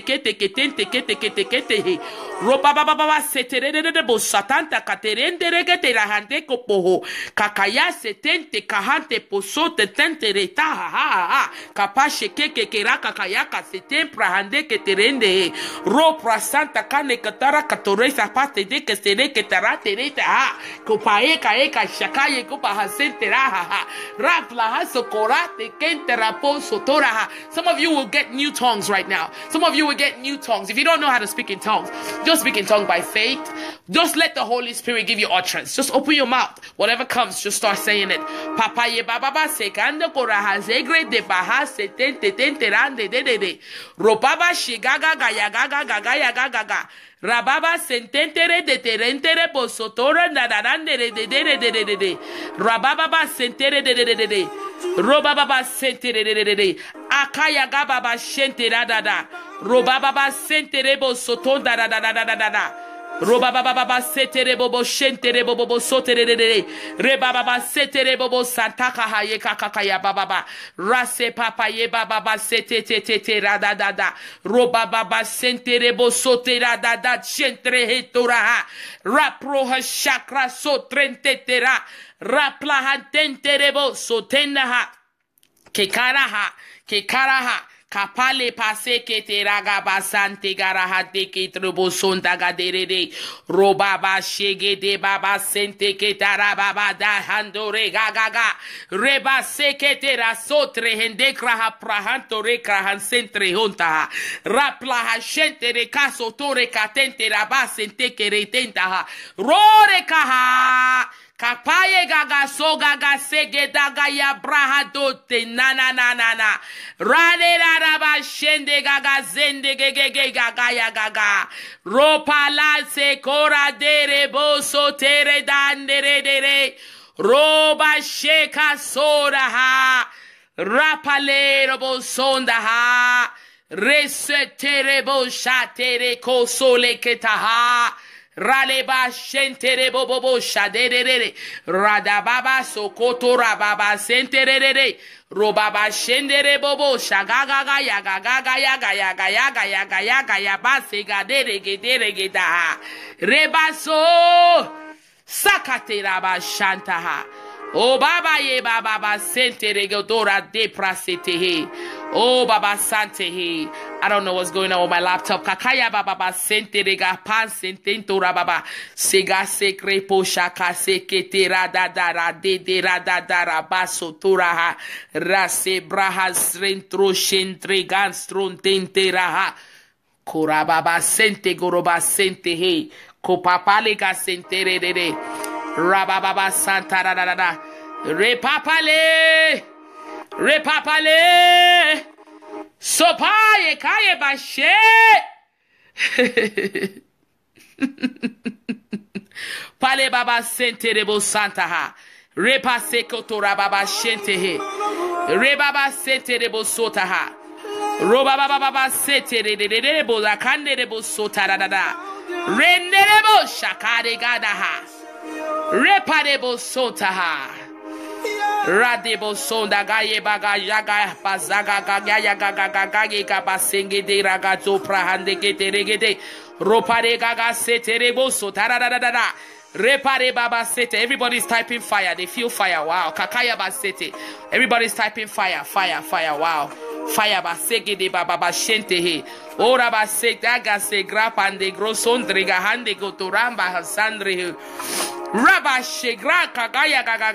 Speaker 1: kete robababa seterede bo satanta katerende rege terahande kopoho kakaya setente kahante posote tente retaha kapashe keke keraka kayaka setempra hande keterende ro prasanta kane katara katoresa pate de que se de que tarate reta ha kopaeka eka shakaye kopa hasente raha rapla haso korate kente raposo toraha. Some of you will get new tongues right now. Some of you will get new tongues. If you don't know how to speak in tongues, just speak in tongues by faith. Just let the Holy Spirit give you utterance. Just open your mouth. Whatever comes, just start saying it. Papa ye baba sekando koraha zegre de baha setente tente rande de robaba shigaga gaya gaga rababa sententere de terentere posotoro nadarande de rababa sentere de robaba sentere de akaya gababa shente radada Roba baba sente rebo sotonda da da da da da da da. Roba baba sete rebo bo shente rebo bo sote de de de. Reba baba sete rebo bo santaka haye kakakaya baba. Rase papa ye baba sete te te te ra da da da. Roba baba sente rebo sote ra da da shentre hetora ha. Rapro ha chakra so trente te ra. Rapla hantente rebo sotenda ha. Kekaraha, kekaraha, kapale pase ke te raga basante garaha de ke trubo sonda gadere robaba shege de baba sente ke tara baba da handore gaga reba se ke te rasotre hende kraha prahanto re krahan sentre honta rapla ha shente re kaso tore katente rabasente ke retenta ha rore kaha Kapaye gaga so gaga sege daga ya braha dote na na na na na rane raba shende gaga zende gege gaga ya gaga ropa la se kora dere boso tere dandere dere roba sheka soda ha rapale robo sonda ha resetere bo shatere ko sole ketaha Raleba shentere bobo shadere radababa sokoto rababa sentere robaba shendere bobo shagaga yaga yabase gadere gedere geda rebaso sakate raba shantaha Oh baba ye baba sentere godora de prasetehe. Oh baba santehe. I don't know what's going on with my laptop. Kakaya baba sentere ga pan sentento rababa. Sega sekre po shaka sekete radadara de radadara baso turaha. Rase brahas rentro shentre ganstron tente raha. Korababa sente goroba sente he. Kopapale ga sentere de. Rababa santa da da da. Repapale. Repapale. Sopaye kaye bashe. Pale baba sente rebo santa ha. Repa sekoto rababa shente he. Rebaba sente rebo sota ha. Roba baba sente rebo la kande rebo sota da da da. Rende rebo shakade gada ha. Reparebo sotaha Radebo sonda gaye baga yaga bazaga gaya gaga gaga basenge de ragato prahande gete regede ropare gaga seterebo sotara da da da repare baba sete. Everybody's typing fire. They feel fire. Wow. Kakaya basete. Everybody's typing fire. Wow. Fire basege de baba bashente he. Ora basete daga se grapande grosondre gahande gotoramba hasandre he. Rabba shegra kagaya gaga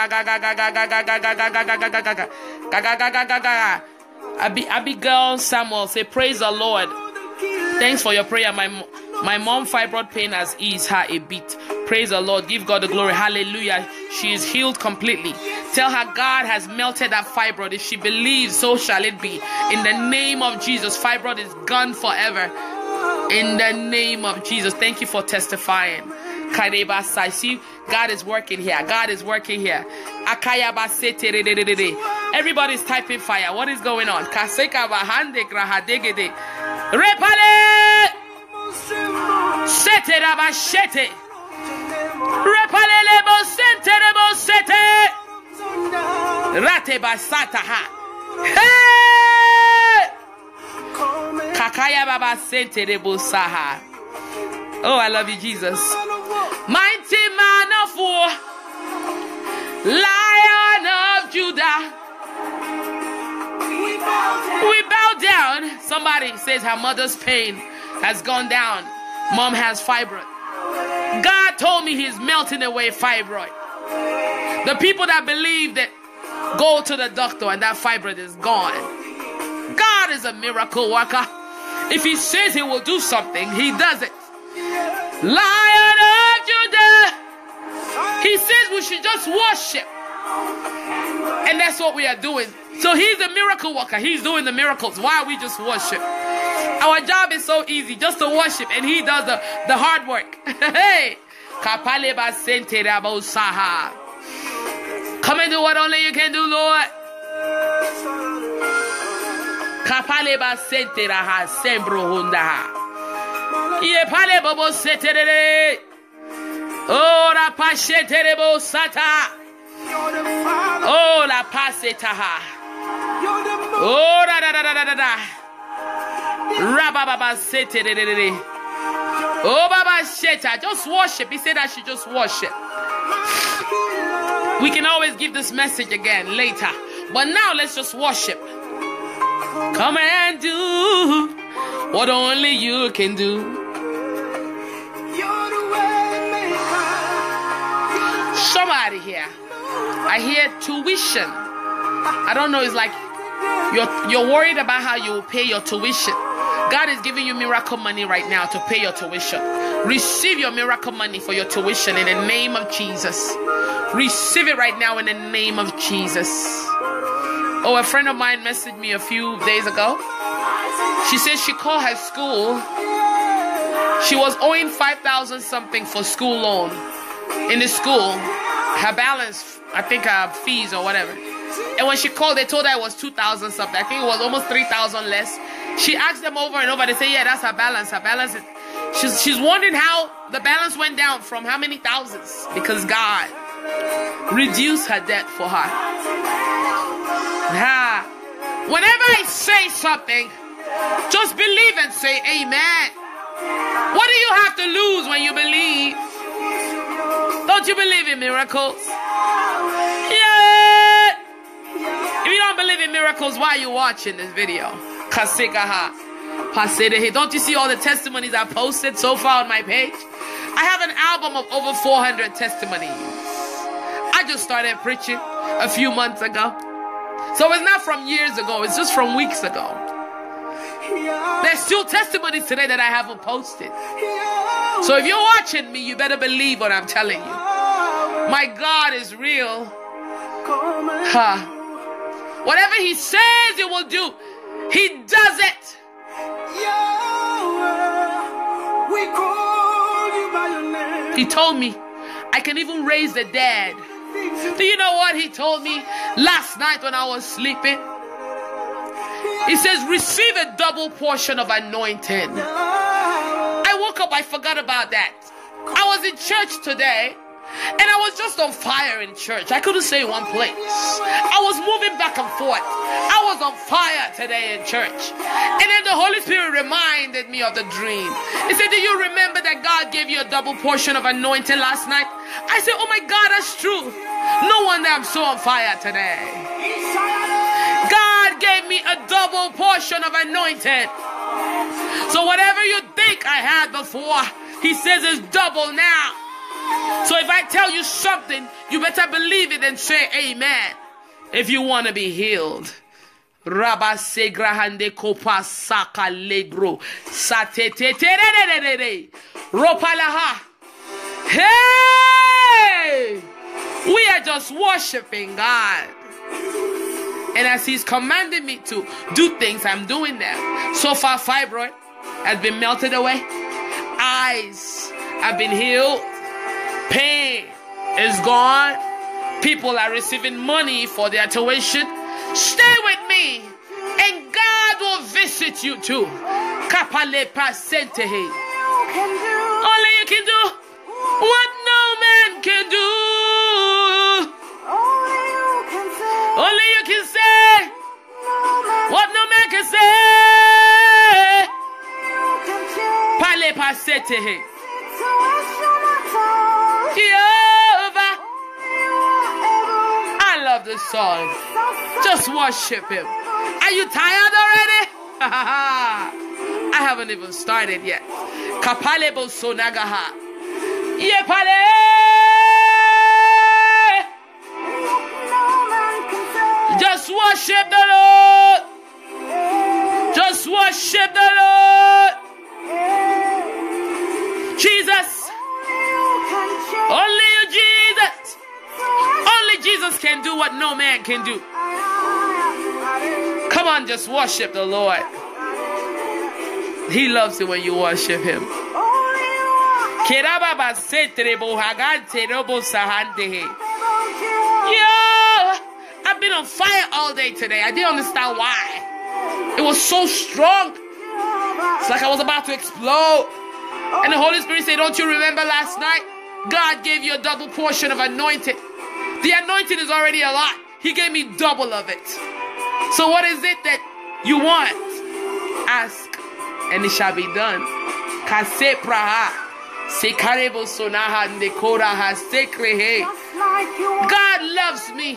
Speaker 1: Abigail Samuel say praise the Lord. Thanks for your prayer. My mom fibroid pain has eased her a bit. Praise the Lord. Give God the glory. Hallelujah. She is healed completely. Tell her God has melted that fibroid. If she believes, so shall it be. In the name of Jesus, fibroid is gone forever. In the name of Jesus. Thank you for testifying. I see God is working here. Everybody's typing fire. What is going on? Repale! Sete rabashete! Repale lebo sente rebo sete! Rate basata ha! Hey! Kakaya baba sente rebo saha. Oh, I love you, Jesus. Mighty man of war, Lion of Judah. We bow down. Somebody says her mother's pain has gone down. Mom has fibroid. God told me he's melting away fibroid. The people that believe that go to the doctor and that fibroid is gone. God is a miracle worker. If he says he will do something, he does it. Lion of Judah. He says we should just worship. And that's what we are doing. So he's a miracle worker. He's doing the miracles. Why we just worship? Our job is so easy, just to worship. And he does the hard work. Hey. Come and do what only you can do, Lord. Kapale ba sente raha sembro honda. Ye pale bobo setere. Ora pasheterebo sata. Oh la pasetaha. Oh da da da da da da. Rababa setere. Oh baba sheta. Just worship. He said I should just worship. We can always give this message again later. But now let's just worship. Come and do what only you can do. Somebody here, I hear tuition. I don't know, it's like you're worried about how you will pay your tuition. God is giving you miracle money right now to pay your tuition. Receive your miracle money for your tuition in the name of Jesus. Receive it right now in the name of Jesus. Oh, a friend of mine messaged me a few days ago. She says she called her school. She was owing 5,000 something for school loan in the school. Her balance, I think her fees or whatever. And when she called, they told her it was 2,000 something. I think it was almost 3,000 less. She asked them over and over. They say, yeah, that's her balance. Her balance is... She's wondering how the balance went down from how many thousands. Because God reduced her debt for her. Whenever I say something, just believe and say amen. What do you have to lose when you believe? Don't you believe in miracles? Yeah. If you don't believe in miracles, why are you watching this video? Don't you see all the testimonies I posted so far on my page? I have an album of over 400 testimonies. I just started preaching a few months ago. So it's not from years ago, it's just from weeks ago. There's still testimonies today that I haven't posted. So if you're watching me, you better believe what I'm telling you. My God is real. Whatever he says he will do, he does it. He told me I can even raise the dead. Do you know what he told me last night when I was sleeping? He says, receive a double portion of anointing. I woke up, I forgot about that. I was in church today, and I was just on fire in church. I couldn't stay in one place. I was moving back and forth. I was on fire today in church. And then the Holy Spirit reminded me of the dream. He said, do you remember that God gave you a double portion of anointing last night? I said, oh my God, that's true. No wonder I'm so on fire today. God gave me a double portion of anointing. So whatever you think I had before, he says it's double now. So if I tell you something, you better believe it and say amen. If you want to be healed. Rabba segrahande kopa saka legro satetetererere ropalaha. Hey! We are just worshiping God. And as he's commanded me to do things, I'm doing them. So far, fibroid has been melted away. Eyes have been healed. Pain is gone. People are receiving money for their tuition. Stay with me, and God will visit you too. Only you can do what no man can do. Only you can say what no man can say. Pale pasete. Jehovah. I love this song. Just worship him. Are you tired already? I haven't even started yet. Kapale bosonagaha. Yepale. Just worship the Lord. Just worship the Lord. Jesus. Only you, Jesus. Only Jesus can do what no man can do. Come on, just worship the Lord. He loves it when you worship him. Yo, I've been on fire all day today. I didn't understand why. It was so strong. It's like I was about to explode. And the Holy Spirit said, don't you remember last night? God gave you a double portion of anointing. The anointing is already a lot. He gave me double of it. So what is it that you want? Ask, and it shall be done. God loves me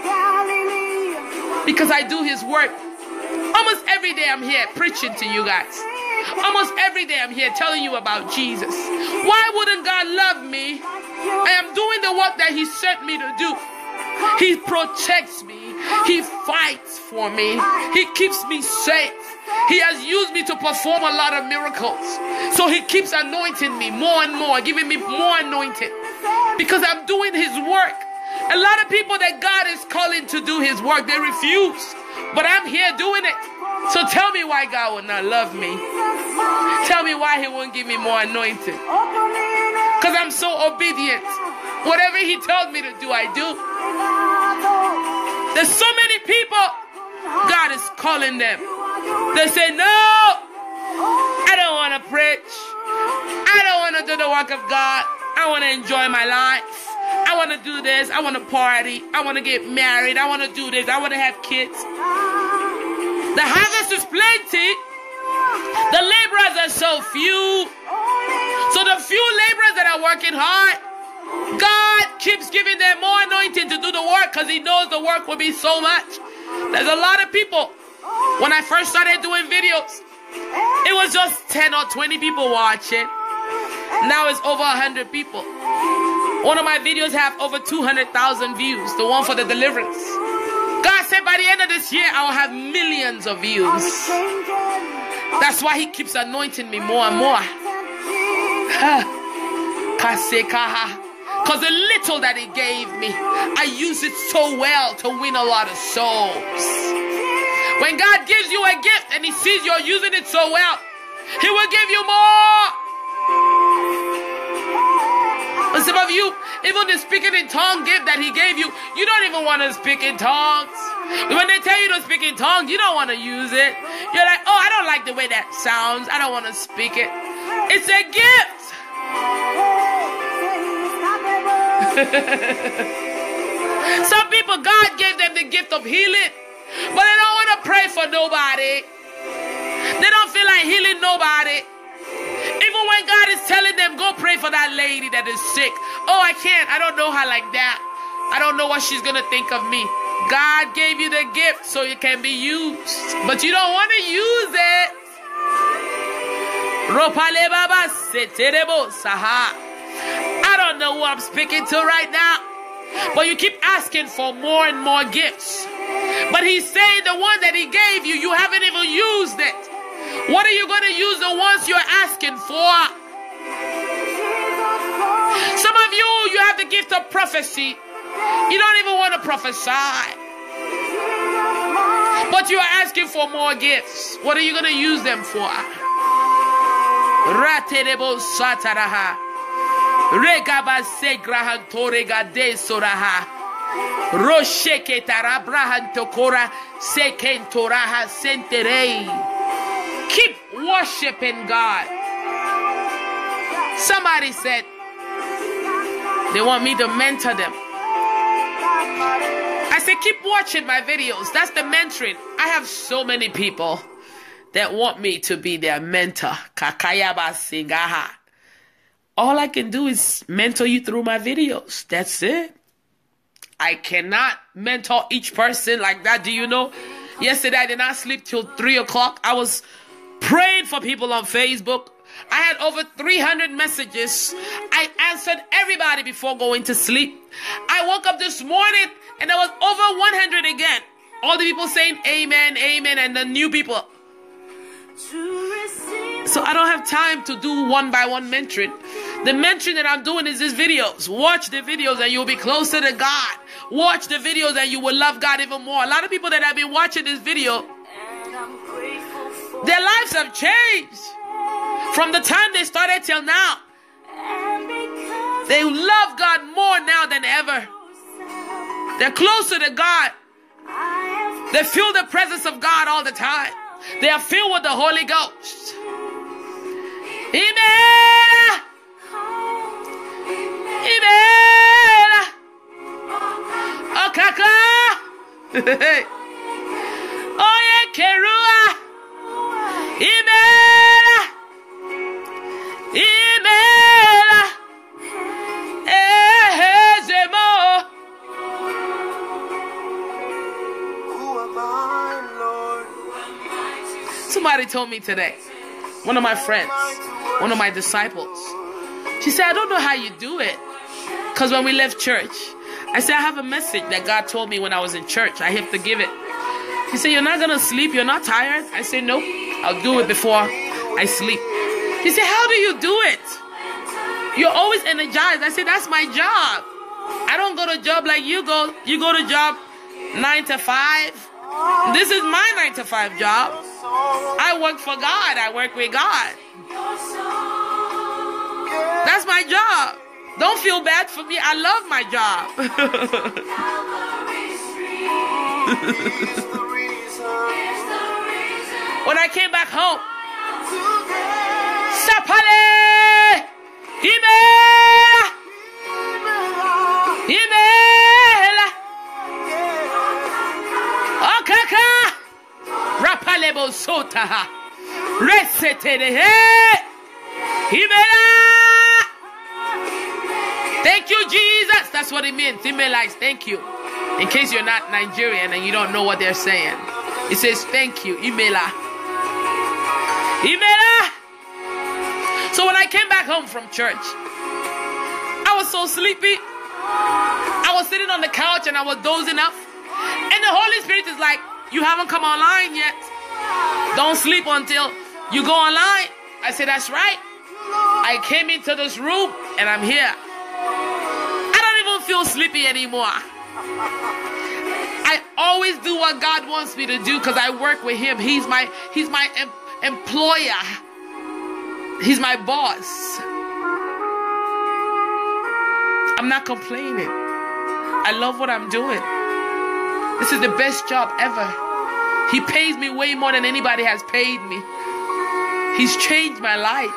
Speaker 1: because I do his work. Almost every day I'm here preaching to you guys. Almost every day I'm here telling you about Jesus. Why wouldn't God love me? I am doing the work that he sent me to do. He protects me. He fights for me. He keeps me safe. He has used me to perform a lot of miracles. So he keeps anointing me more and more, giving me more anointing. Because I'm doing his work. A lot of people that God is calling to do his work, they refuse. But I'm here doing it. So tell me why God will not love me. Tell me why he won't give me more anointing. Because I'm so obedient. Whatever he tells me to do, I do. There's so many people, God is calling them. They say, no, I don't want to preach. I don't want to do the work of God. I want to enjoy my life. I want to do this. I want to party. I want to get married. I want to do this. I want to have kids. The harvest is plenty. The laborers are so few. So the few laborers that are working hard, God keeps giving them more anointing to do the work because he knows the work will be so much. There's a lot of people. When I first started doing videos, it was just 10 or 20 people watching. Now it's over 100 people. One of my videos have over 200,000 views. The one for the deliverance. God said by the end of this year, I will have millions of views. That's why he keeps anointing me more and more. Because the little that he gave me, I use it so well to win a lot of souls. When God gives you a gift and he sees you're using it so well, he will give you more. And some of you, even the speaking in tongue gift that he gave you, you don't even want to speak in tongues. When they tell you to speak in tongues, you don't want to use it. You're like, oh, I don't like the way that sounds. I don't want to speak it. It's a gift. Some people, God gave them the gift of healing, but they don't want to pray for nobody. They don't feel like healing nobody. Even when God is telling them, go pray for that lady that is sick. Oh, I can't. I don't know her like that. I don't know what she's going to think of me. God gave you the gift so it can be used, but you don't want to use it. I don't know who I'm speaking to right now, but you keep asking for more and more gifts. But he's saying the one that he gave you, you haven't even used it. What are you going to use the ones you're asking for? Some of you, you have the gift of prophecy. You don't even want to prophesy. But you're asking for more gifts. What are you going to use them for? Raterebo sataraha. Regaba segrahan torega de soraha. Rosheke tarabrahan tokora sekentoraha senterei. Keep worshiping God. Somebody said they want me to mentor them. I said, keep watching my videos. That's the mentoring. I have so many people that want me to be their mentor. Kakayaba Singaha. All I can do is mentor you through my videos. That's it. I cannot mentor each person like that. Do you know? Yesterday, I did not sleep till 3 o'clock. I was praying for people on Facebook. I had over 300 messages. I answered everybody before going to sleep. I woke up this morning and there was over 100 again. All the people saying amen, amen, and the new people. So I don't have time to do one by one mentoring. The mentoring that I'm doing is these videos. Watch the videos and you'll be closer to God. Watch the videos and you will love God even more. A lot of people that have been watching this video, their lives have changed. From the time they started till now. They love God more now than ever. They're closer to God. They feel the presence of God all the time. They are filled with the Holy Ghost. Imela. Imela. Okaka. Oye kerua. Imela. Imela. Ezemo.
Speaker 2: Who am I, Lord?
Speaker 1: Somebody told me today, one of my friends, one of my disciples, she said, I don't know how you do it. Because when we left church, I said, I have a message that God told me when I was in church. I have to give it. He said, you're not going to sleep? You're not tired? I said, nope. I'll do it before I sleep. He said, how do you do it? You're always energized. I said, that's my job. I don't go to job like you go. You go to job 9 to 5. This is my 9 to 5 job. I work for God. I work with God. That's my job. Don't feel bad for me. I love my job. When I came back home, Sapale, Imela, Imela, Okaka, Rapalebo Sotaha, Resete, Imela. Thank you, Jesus. That's what it means. Imela is thank you. In case you're not Nigerian and you don't know what they're saying, it says thank you. Imela. Imela. So when I came back home from church, I was so sleepy. I was sitting on the couch and I was dozing off. And the Holy Spirit is like, you haven't come online yet. Don't sleep until you go online. I said, that's right. I came into this room and I'm here. I don't even feel sleepy anymore. I always do what God wants me to do because I work with Him. He's my employer. He's my boss. I'm not complaining. I love what I'm doing. This is the best job ever. He pays me way more than anybody has paid me. He's changed my life.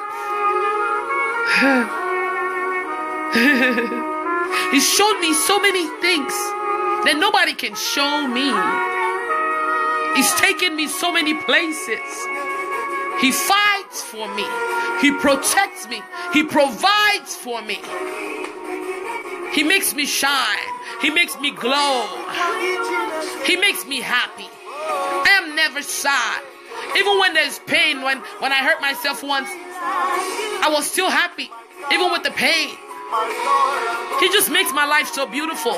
Speaker 1: He's showed me so many things that nobody can show me. He's taken me so many places. He fights for me. He protects me. He provides for me. He makes me shine. He makes me glow. He makes me happy. I am never sad. Even when there's pain, when I hurt myself once, I was still happy. Even with the pain. He just makes my life so beautiful.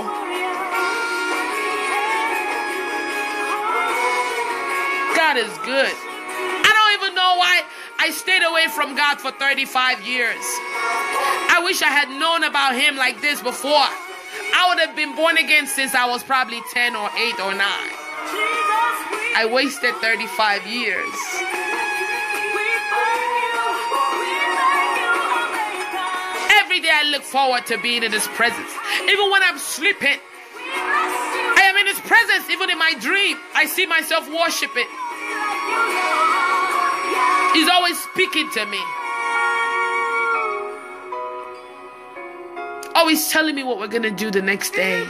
Speaker 1: God is good. I don't even know why I stayed away from God for 35 years. I wish I had known about Him like this before. I would have been born again since I was probably 10 or 8 or 9. I wasted 35 years. Every day I look forward to being in His presence. Even when I'm sleeping, I am in His presence. Even in my dream, I see myself worshiping. He's always speaking to me. Always telling me what we're going to do the next day.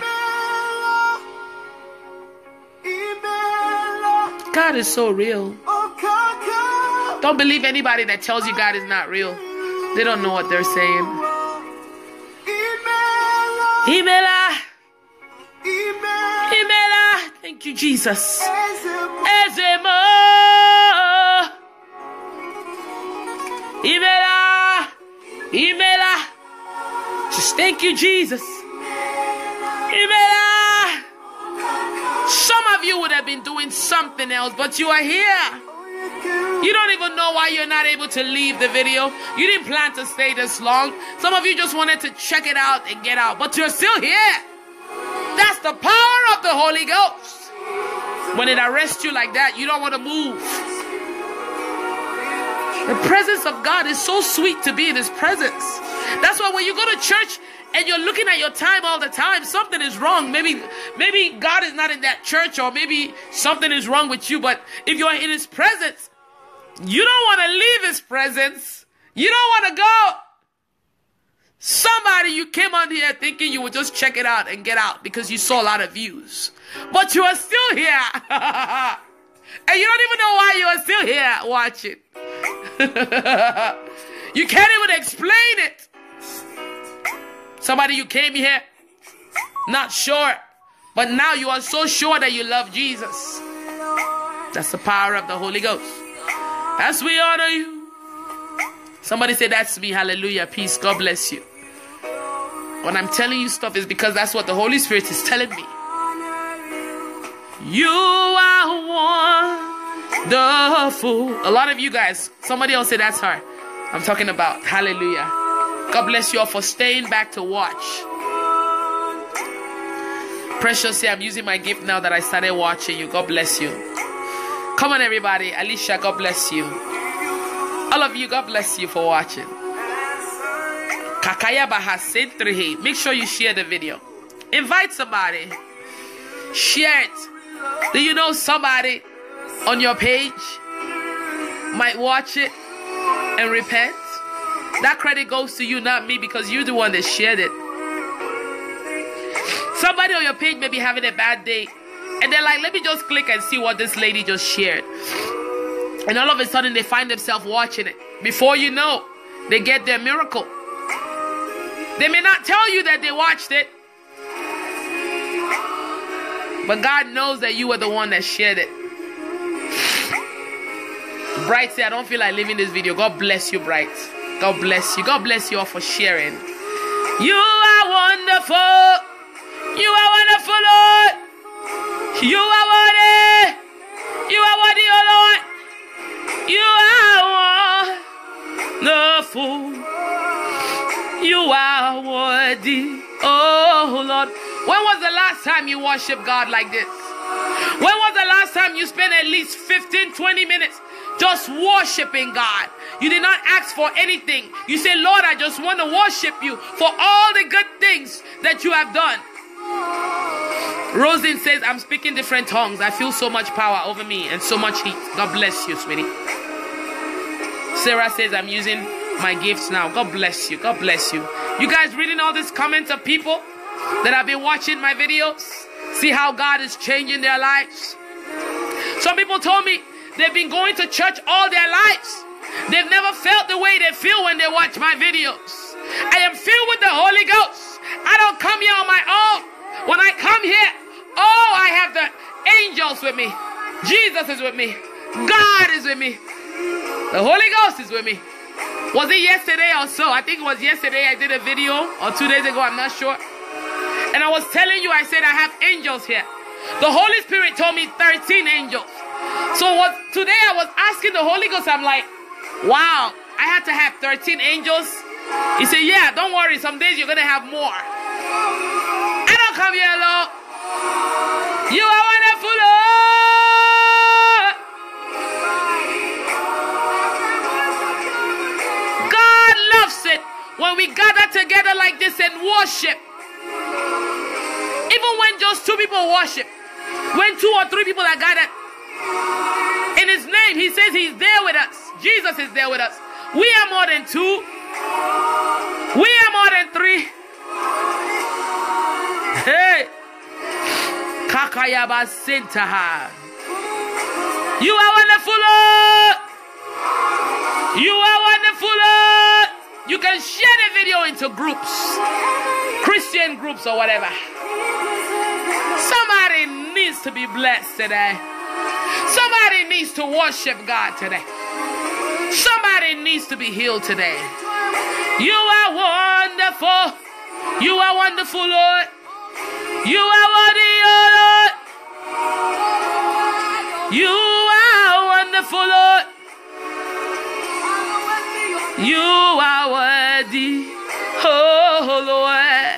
Speaker 1: God is so real. Don't believe anybody that tells you God is not real. They don't know what they're saying. Imela. Imela. Thank you, Jesus. Ezemo. Imela. Imela. Just thank you, Jesus. Imela. Some of you would have been doing something else, but you are here. You don't even know why you're not able to leave the video. You didn't plan to stay this long. Some of you just wanted to check it out and get out, but you're still here. That's the power of the Holy Ghost. When it arrests you like that, you don't want to move. The presence of God is so sweet to be in His presence. That's why when you go to church, and you're looking at your time all the time, something is wrong. Maybe God is not in that church, or maybe something is wrong with you. But if you're in his presence, you don't want to leave his presence. You don't want to go. Somebody, you came on here thinking you would just check it out and get out because you saw a lot of views. But you are still here. And you don't even know why you are still here watching. You can't even explain it. Somebody, you came here not sure, but now you are so sure that you love Jesus. That's the power of the Holy Ghost. As we honor you. Somebody say, that's me. Hallelujah. Peace. God bless you. When I'm telling you stuff, is because that's what the Holy Spirit is telling me. You are wonderful. A lot of you guys, somebody else say that's her. I'm talking about. Hallelujah. God bless you all for staying back to watch. Precious, say, I'm using my gift now that I started watching you. God bless you. Come on, everybody. Alicia, God bless you. All of you, God bless you for watching. Kakaya Bahasentrihi. Make sure you share the video. Invite somebody. Share it. Do you know somebody on your page might watch it and repent? That credit goes to you, not me, because you're the one that shared it. Somebody on your page may be having a bad day, and they're like, let me just click and see what this lady just shared. And all of a sudden, they find themselves watching it. Before you know, they get their miracle. They may not tell you that they watched it, but God knows that you were the one that shared it. Bright said, I don't feel like leaving this video. God bless you, Bright. God bless you. God bless you all for sharing. You are wonderful. You are wonderful, Lord. You are worthy. You are worthy, oh Lord. You are wonderful. You are worthy, oh Lord. When was the last time you worshiped God like this? When was the last time you spent at least 15-20 minutes just worshiping God? You did not ask for anything. You say, Lord, I just want to worship you for all the good things that you have done. Rosin says, I'm speaking different tongues. I feel so much power over me and so much heat. God bless you, sweetie. Sarah says, I'm using my gifts now. God bless you. God bless you. You guys reading all these comments of people that have been watching my videos? See how God is changing their lives? Some people told me they've been going to church all their lives. They've never felt the way they feel when they watch my videos. I am filled with the Holy Ghost. I don't come here on my own. When I come here, oh, I have the angels with me. Jesus is with me. God is with me. The Holy Ghost is with me. Was it yesterday or so? I think it was yesterday I did a video, or 2 days ago, I'm not sure. And I was telling you, I said I have angels here. The Holy Spirit told me 13 angels. So today I was asking the Holy Ghost, I'm like, wow, I had to have 13 angels. He said, yeah, don't worry, some days you're going to have more. I don't come here alone. You are wonderful, Lord. God loves it when we gather together like this and worship. Even when just two people worship, when 2 or 3 people are gathered in his name, he says he's there with us. Jesus is there with us. We are more than 2. We are more than 3. Hey, Kakayaba Sintaha. You are wonderful, Lord. You are wonderful, Lord. You can share the video into groups, Christian groups or whatever. Somebody needs to be blessed today. Somebody needs to worship God today. Somebody needs to be healed today. You are wonderful. You are wonderful, Lord. You are worthy, oh Lord. You are wonderful, Lord. You are worthy, oh Lord.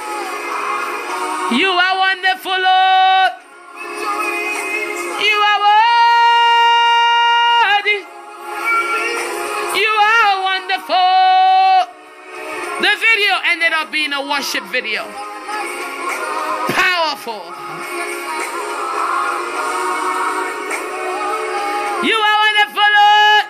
Speaker 1: You are wonderful, Lord. You are worthy. You are wonderful. The video ended up being a worship video. Powerful. You are wonderful, Lord.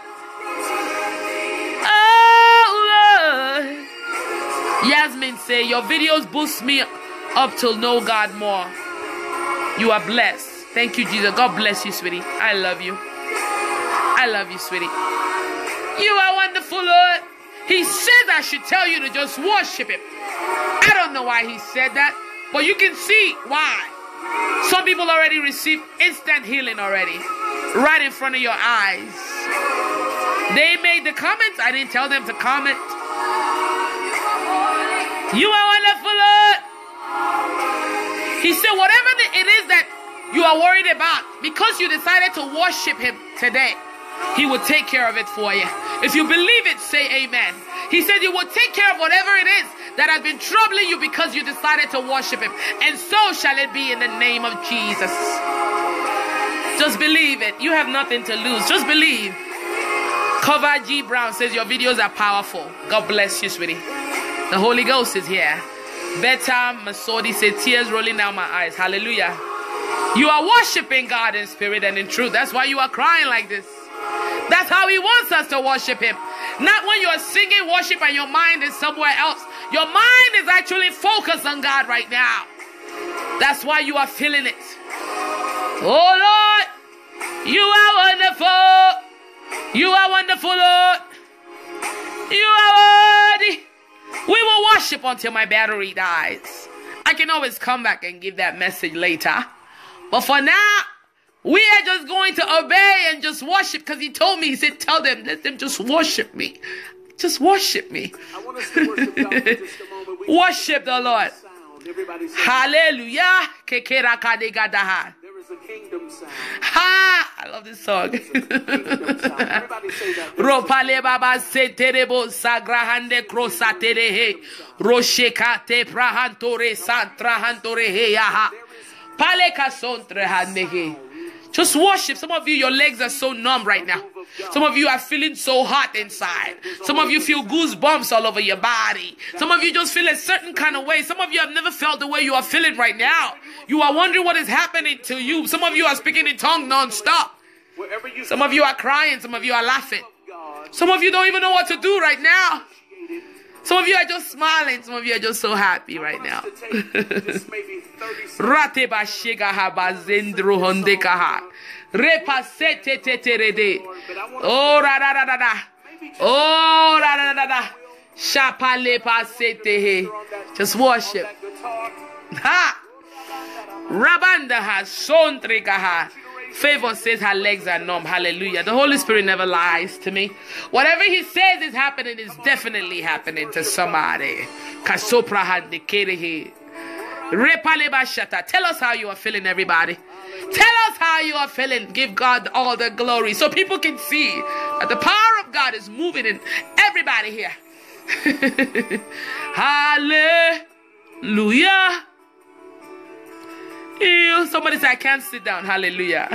Speaker 1: Oh, Lord. Yasmin say, your videos boost me up to know God more. You are blessed. Thank you, Jesus. God bless you, sweetie. I love you. I love you, sweetie. You are wonderful, Lord. He says I should tell you to just worship him. I don't know why he said that, but you can see why. Some people already received instant healing already, right in front of your eyes. They made the comments. I didn't tell them to comment. You are wonderful, Lord. He said whatever it is that you are worried about, because you decided to worship him today, he will take care of it for you. If you believe it, say amen. He said you will take care of whatever it is that has been troubling you because you decided to worship him. And so shall it be in the name of Jesus. Just believe it. You have nothing to lose. Just believe. Cover G Brown says your videos are powerful. God bless you, sweetie. The Holy Ghost is here. Beta Masodi said tears rolling down my eyes. Hallelujah. You are worshiping God in spirit and in truth. That's why you are crying like this. That's how he wants us to worship him. Not when you are singing worship and your mind is somewhere else. Your mind is actually focused on God right now. That's why you are feeling it. Oh Lord, you are wonderful. You are wonderful, Lord. You are worthy. We will worship until my battery dies. I can always come back and give that message later. But for now, we are just going to obey and just worship, because he told me, he said, tell them, let them just worship me. Just worship me.
Speaker 2: I want us to worship God for just a moment.
Speaker 1: Worship the Lord.
Speaker 2: Everybody say,
Speaker 1: Hallelujah.
Speaker 2: there is a kingdom sound.
Speaker 1: Ha! I love this song.
Speaker 2: Everybody say that.
Speaker 1: Ropale baba se terebo sagrahande krosatere he. Roshekate prahantore santrahantore he yaha. Pale kasontre handehe. Just worship. Some of you, your legs are so numb right now. Some of you are feeling so hot inside. Some of you feel goosebumps all over your body. Some of you just feel a certain kind of way. Some of you have never felt the way you are feeling right now. You are wondering what is happening to you. Some of you are speaking in tongues non-stop. Some of you are crying. Some of you are laughing. Some of you don't even know what to do right now. Some of you are just smiling. Some of you are just so happy right now. Rateba shega haba zendro hondekaha. Repasete teterede. Oh ra ra ra ra ra. Oh ra ra ra ra. Shapale pasete he. Just worship. Ha. Rabanda has sontrekaha. Favor says her legs are numb. Hallelujah. The Holy Spirit never lies to me. Whatever he says is happening is definitely happening to somebody. Kasopra handekerehe. Tell us how you are feeling, everybody. Tell us how you are feeling. Give God all the glory so people can see that the power of God is moving in everybody here. Hallelujah. Somebody said, I can't sit down. Hallelujah.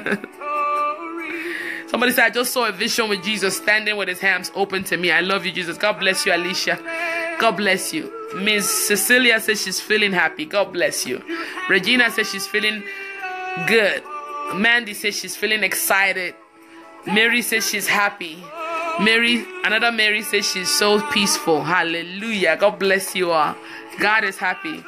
Speaker 1: Somebody said, I just saw a vision with Jesus standing with his hands open to me. I love you, Jesus. God bless you, Alicia. God bless you. Miss Cecilia says she's feeling happy. God bless you. Regina says she's feeling good. Mandy says she's feeling excited. Mary says she's happy. Another Mary says she's so peaceful. Hallelujah. God bless you all. God is happy.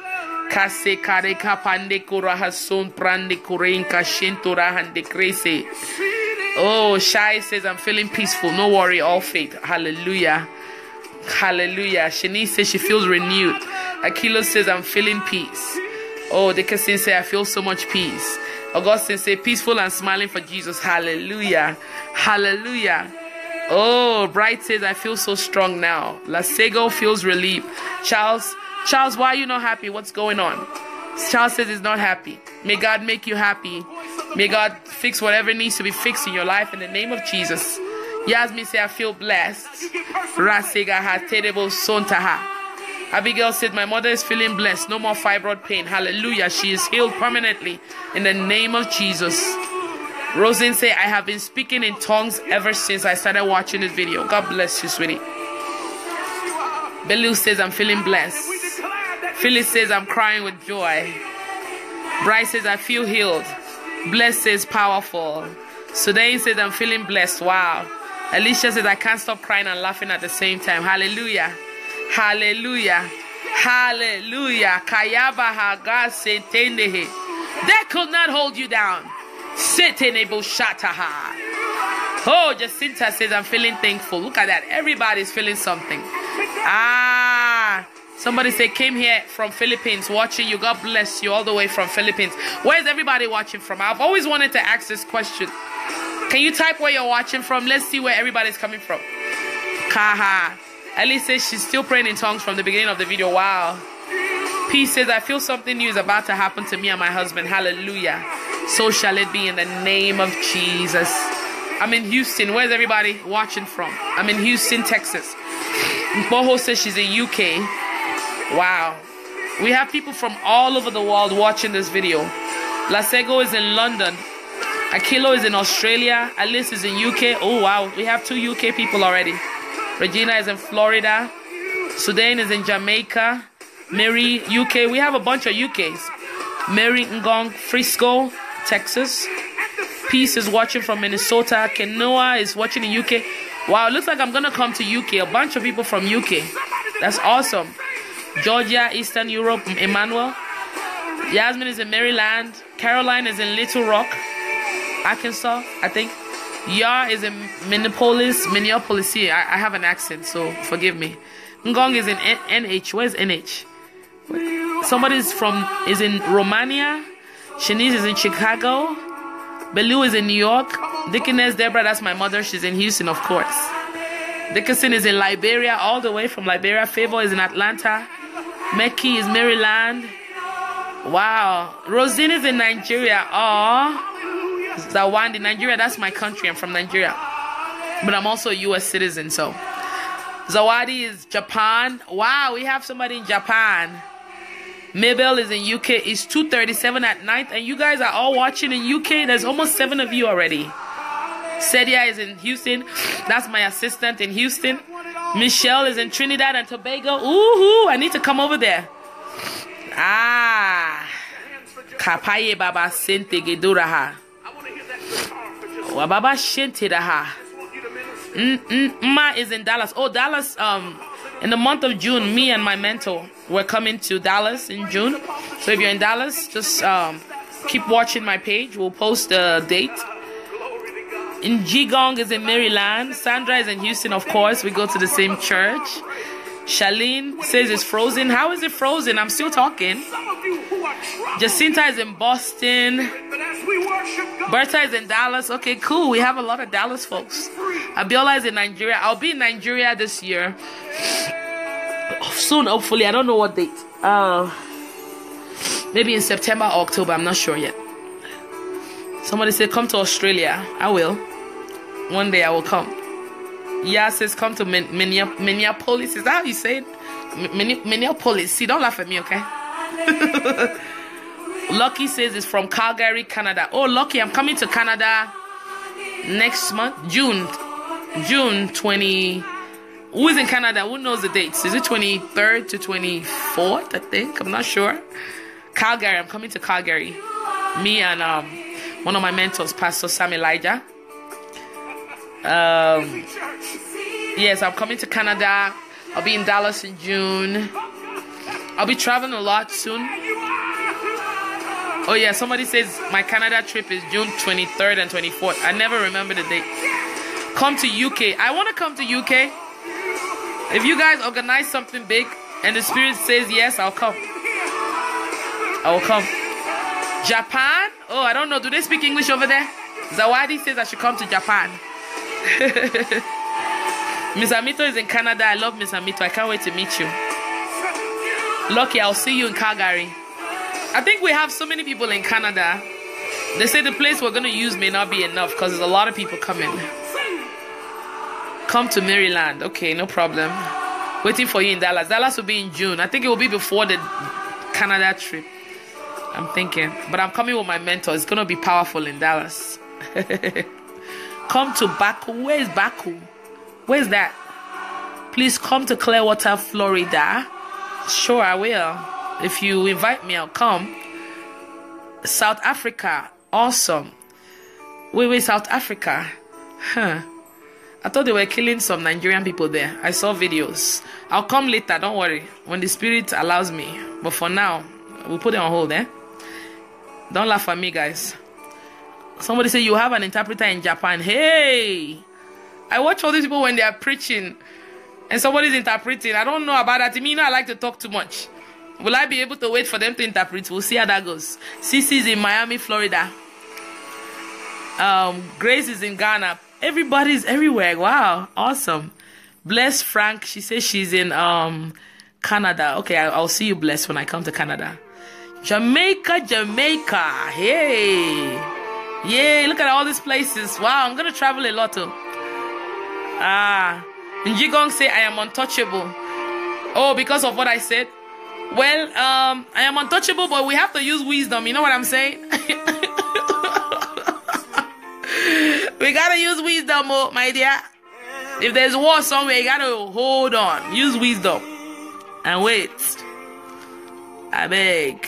Speaker 1: Oh, Shai says I'm feeling peaceful. No worry, all faith. Hallelujah. Hallelujah. Shanice says she feels renewed. Akilo says I'm feeling peace. Oh, Dickerson says I feel so much peace. Augustine says peaceful and smiling for Jesus. Hallelujah. Hallelujah. Oh, Bright says I feel so strong now. Lasego feels relieved. Charles, why are you not happy? What's going on? Charles says he's not happy. May God make you happy. May God fix whatever needs to be fixed in your life in the name of Jesus. Yasmin says I feel blessed. Rasega has terrible sontaha. Abigail said my mother is feeling blessed. No more fibroid pain. Hallelujah. She is healed permanently in the name of Jesus. Rosin said I have been speaking in tongues ever since I started watching this video. God bless you, sweetie. Belu says I'm feeling blessed. Phyllis says, I'm crying with joy. Bryce says, I feel healed. Bless says, powerful. Sudain says, I'm feeling blessed. Wow. Alicia says, I can't stop crying and laughing at the same time. Hallelujah. Hallelujah. Hallelujah. Kayaba haga setendehe. That could not hold you down. Setenebo shataha. Oh, Jacinta says, I'm feeling thankful. Look at that. Everybody's feeling something. Ah. Somebody say, came here from Philippines watching you. God bless you all the way from Philippines. Where's everybody watching from? I've always wanted to ask this question. Can you type where you're watching from? Let's see where everybody's coming from. Kaha. Ellie says she's still praying in tongues from the beginning of the video. Wow. P says, I feel something new is about to happen to me and my husband. Hallelujah. So shall it be in the name of Jesus. I'm in Houston. Where's everybody watching from? I'm in Houston, Texas. Boho says she's in UK. Wow. We have people from all over the world watching this video. Lasego is in London. Akilo is in Australia. Alice is in UK. Oh, wow. We have 2 UK people already. Regina is in Florida. Sudan is in Jamaica. Mary, UK. We have a bunch of UKs. Mary Ngong, Frisco, Texas. Peace is watching from Minnesota. Kenoa is watching in UK. Wow, it looks like I'm going to come to UK. A bunch of people from UK. That's awesome. Georgia, Eastern Europe, Emmanuel. Yasmin is in Maryland. Caroline is in Little Rock, Arkansas, I think. Yar is in Minneapolis. I have an accent, so forgive me. Ngong is in NH. Where's NH? Somebody is in Romania. Shanice is in Chicago. Belu is in New York. Dickiness Deborah, that's my mother. She's in Houston, of course. Dickinson is in Liberia, all the way from Liberia. Favor is in Atlanta. Meki is Maryland. Wow. Rosine is in Nigeria. Oh, Zawandi, Nigeria. That's my country. I'm from Nigeria. But I'm also a U.S. citizen, so. Zawadi is Japan. Wow, we have somebody in Japan. Mabel is in UK. It's 2:37 at night. And you guys are all watching in UK. There's almost 7 of you already. Sedia is in Houston. That's my assistant in Houston. Michelle is in Trinidad and Tobago. Ooh, I need to come over there. Ah. Kapaye baba sente geduraha. Wababa shente daha. Ma is in Dallas. Oh, Dallas, in the month of June, me and my mentor, we're coming to Dallas in June. So if you're in Dallas, just keep watching my page. We'll post the date. In Jigong is in Maryland. Sandra is in Houston, of course. We go to the same church. Charlene says it's frozen. How is it frozen? I'm still talking. Jacinta is in Boston. Bertha is in Dallas. Okay, cool. We have a lot of Dallas folks. Abiola is in Nigeria. I'll be in Nigeria this year. Soon, hopefully. I don't know what date. Maybe in September or October. I'm not sure yet. Somebody said, come to Australia. I will. One day I will come. Yeah, says come to Minneapolis. Is that how you say it? Minneapolis. See, don't laugh at me, okay? Lucky says it's from Calgary, Canada. Oh, Lucky, I'm coming to Canada next month. June 20. Who is in Canada? Who knows the dates? Is it 23rd to 24th, I think? I'm not sure. Calgary. I'm coming to Calgary. Me and one of my mentors, Pastor Sam Elijah. Yes, I'm coming to Canada. I'll be in Dallas in June. I'll be traveling a lot soon. Oh yeah, somebody says my Canada trip is June 23rd and 24th. I never remember the date. Come to UK. I want to come to UK. If you guys organize something big and the Spirit says yes, I'll come. I will come. Japan? Oh, I don't know. Do they speak English over there? Zawadi says I should come to Japan. Miss Amito is in Canada. I love Miss Amito. I can't wait to meet you. Lucky, I'll see you in Calgary. I think we have so many people in Canada. They say the place we're going to use may not be enough because there's a lot of people coming. Come to Maryland. Okay, no problem. Waiting for you in Dallas. Dallas will be in June. I think it will be before the Canada trip. I'm thinking. But I'm coming with my mentor. It's going to be powerful in Dallas. Come to Baku. Where is Baku? Where's that? Please come to Clearwater, Florida. Sure, I will. If you invite me, I'll come. South Africa, awesome. Wait, South Africa. Huh. I thought they were killing some Nigerian people there. I saw videos. I'll come later, don't worry. When the Spirit allows me. But for now, we'll put it on hold, eh? Don't laugh at me, guys. Somebody say you have an interpreter in Japan. Hey! I watch all these people when they are preaching and somebody's interpreting. I don't know about that. You know I like to talk too much. Will I be able to wait for them to interpret? We'll see how that goes. Cece's in Miami, Florida. Grace is in Ghana. Everybody's everywhere. Wow, awesome. Bless Frank. She says she's in Canada. Okay, I'll see you, Bless, when I come to Canada. Jamaica. Hey. Yay, look at all these places. Wow, I'm going to travel a lot too. Njigong say I am untouchable. Oh, because of what I said? Well, I am untouchable, but we have to use wisdom. You know what I'm saying? We gotta use wisdom, my dear. If there's war somewhere, you gotta hold on. Use wisdom. And wait. I beg.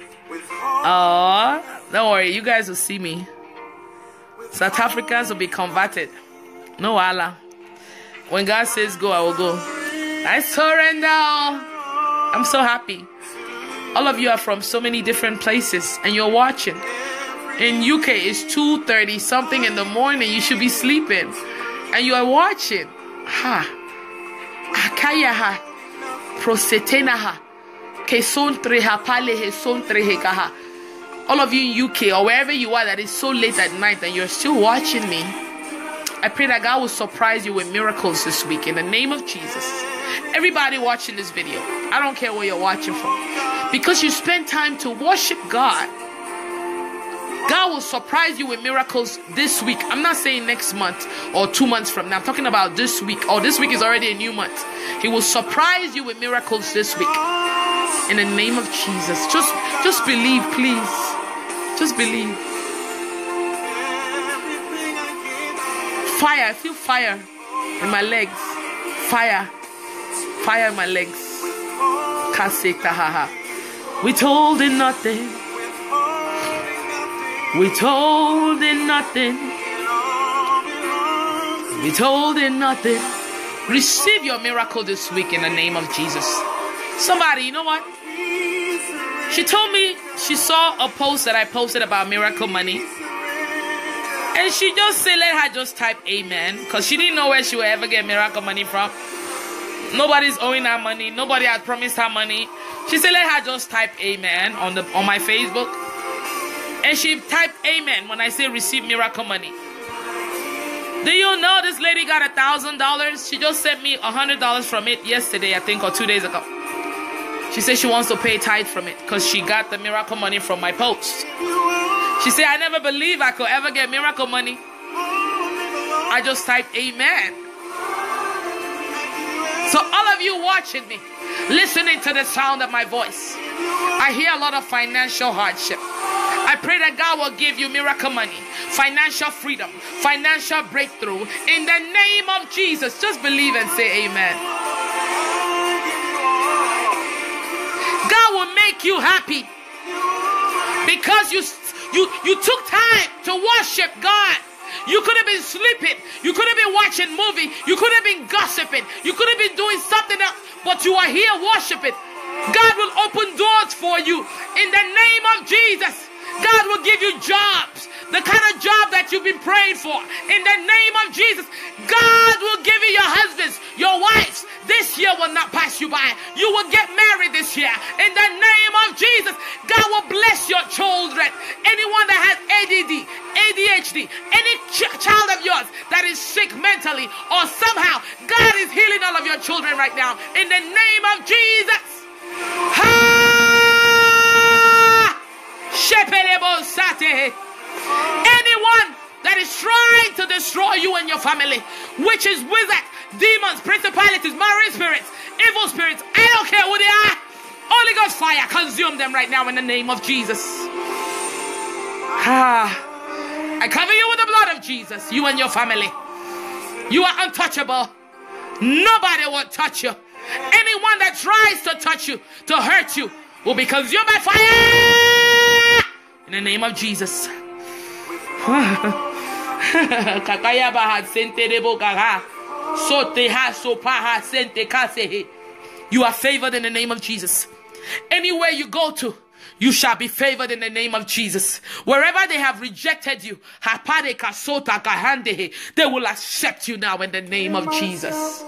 Speaker 1: Oh, don't worry, you guys will see me. South Africans will be converted. No Allah. When God says go, I will go. I surrender. I'm so happy. All of you are from so many different places and you're watching. In UK, it's 2:30 something in the morning. You should be sleeping. And you are watching. Ha. Akayaha. Prosetenaha. Kesontreha palehe sontrehe. All of you in UK or wherever you are that is so late at night and you're still watching me, I pray that God will surprise you with miracles this week in the name of Jesus. Everybody watching this video, I don't care where you're watching from, because you spend time to worship God, God will surprise you with miracles this week. I'm not saying next month or 2 months from now. I'm talking about this week. Or this week is already a new month. He will surprise you with miracles this week. In the name of Jesus. Just believe, please. Just believe. Fire. I feel fire in my legs. Fire. Fire in my legs. Withholding nothing. Withholding nothing. Withholding nothing. Receive your miracle this week in the name of Jesus. Somebody, you know what? She told me she saw a post that I posted about miracle money. And she just said, let her just type amen. Because she didn't know where she would ever get miracle money from. Nobody's owing her money. Nobody had promised her money. She said, let her just type amen on my Facebook. And she typed amen when I say receive miracle money. Do you know this lady got $1,000? She just sent me $100 from it yesterday, I think, or 2 days ago. She said she wants to pay tithe from it because she got the miracle money from my post. She said, I never believed I could ever get miracle money. I just typed amen. So all of you watching me, listening to the sound of my voice, I hear a lot of financial hardship. I pray that God will give you miracle money, financial freedom, financial breakthrough. In the name of Jesus, just believe and say amen. God will make you happy because you took time to worship God. You could have been sleeping. You could have been watching movie. You could have been gossiping. You could have been doing something else, but you are here worshiping. God will open doors for you in the name of Jesus. God will give you jobs, the kind of job that you've been praying for. In the name of Jesus, God will give you your husbands, your wives. This year will not pass you by. You will get married this year. In the name of Jesus, God will bless your children. Anyone that has ADD, ADHD, any child of yours that is sick mentally or somehow, God is healing all of your children right now. In the name of Jesus. Anyone that is trying to destroy you and your family, witches, wizards, demons, principalities, marine spirits, evil spirits, I don't care who they are, Holy Ghost fire, consume them right now in the name of Jesus. I cover you with the blood of Jesus, you and your family. You are untouchable. Nobody will touch you. Anyone that tries to touch you, to hurt you, will be consumed by fire in the name of Jesus. You are favored in the name of Jesus. Anywhere you go to, you shall be favored in the name of Jesus. Wherever they have rejected you, they will accept you now in the name of Jesus.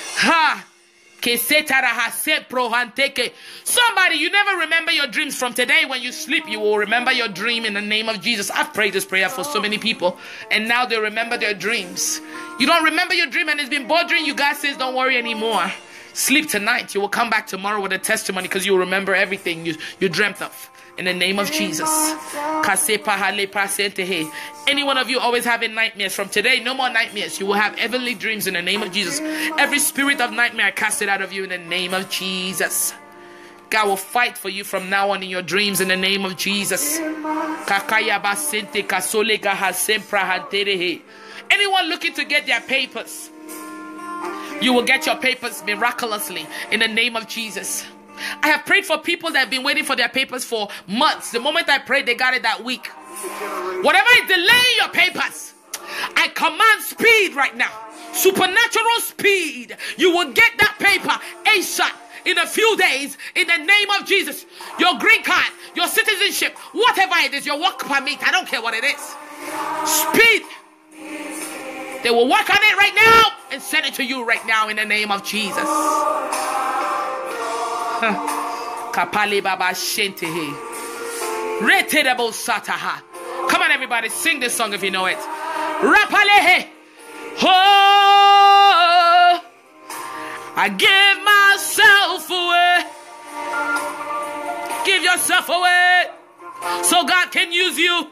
Speaker 1: Somebody, you never remember your dreams. From today, when you sleep, you will remember your dream in the name of Jesus. I've prayed this prayer for so many people, and now they remember their dreams. You don't remember your dream and it's been bothering you. God says, don't worry anymore. Sleep tonight. You will come back tomorrow with a testimony, because you will remember everything you dreamt of. In the name of Jesus. Any one of you always having nightmares, from today, no more nightmares. You will have heavenly dreams in the name of Jesus. Every spirit of nightmare, I cast it out of you in the name of Jesus. God will fight for you from now on in your dreams in the name of Jesus. Anyone looking to get their papers, you will get your papers miraculously in the name of Jesus. I have prayed for people that have been waiting for their papers for months. The moment I prayed, they got it that week. Whatever is delaying your papers, I command speed right now. Supernatural speed. You will get that paper ASAP in a few days in the name of Jesus. Your green card, your citizenship, whatever it is, your work permit, I don't care what it is. Speed. They will work on it right now and send it to you right now in the name of Jesus. Kapali Baba Shentehe. Retedable Sataha. Come on, everybody, sing this song if you know it. Rapalehe. Oh, I give myself away. Give yourself away so God can use you.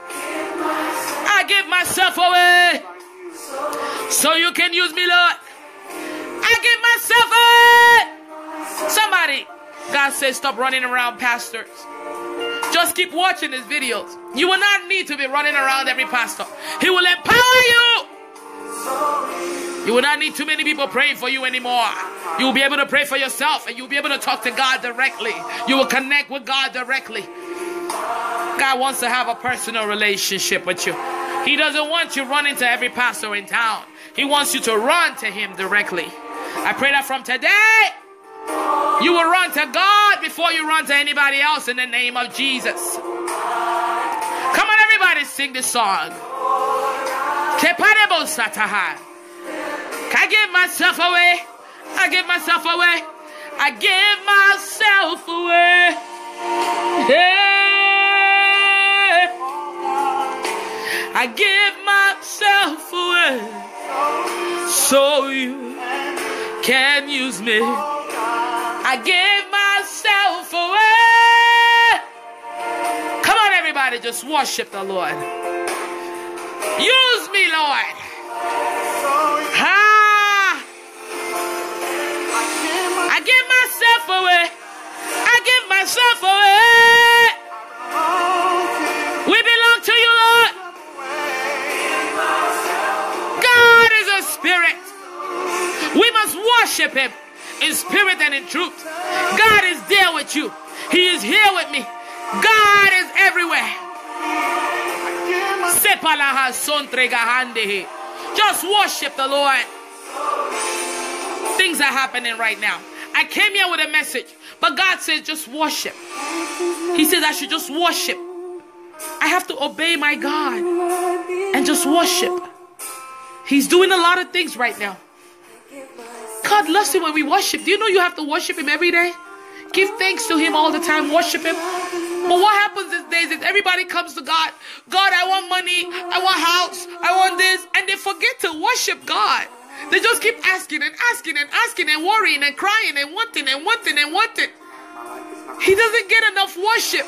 Speaker 1: I give myself away so you can use me, Lord. I give myself away. Somebody, God says, stop running around pastors. Just keep watching his videos. You will not need to be running around every pastor. He will empower you. You will not need too many people praying for you anymore. You will be able to pray for yourself, and you'll be able to talk to God directly. You will connect with God directly. God wants to have a personal relationship with you. He doesn't want you running to every pastor in town. He wants you to run to him directly. I pray that from today, you will run to God before you run to anybody else in the name of Jesus. Come on, everybody, sing this song. I give myself away. I give myself away. I give myself away. Yeah. I give myself away so you can use me. I give myself away. Come on, everybody, just worship the Lord. Use me, Lord. I give myself away. I give myself away. We belong to you, Lord. God is a spirit. We must worship him in spirit and in truth. God is there with you. He is here with me. God is everywhere. Just worship the Lord. Things are happening right now. I came here with a message, but God says just worship. He says I should just worship. I have to obey my God and just worship. He's doing a lot of things right now. God loves it when we worship. Do you know you have to worship him every day? Give thanks to him all the time. Worship him. But what happens these days is everybody comes to God. God, I want money. I want house. I want this. And they forget to worship God. They just keep asking and asking and asking and worrying and crying and wanting and wanting and wanting. He doesn't get enough worship.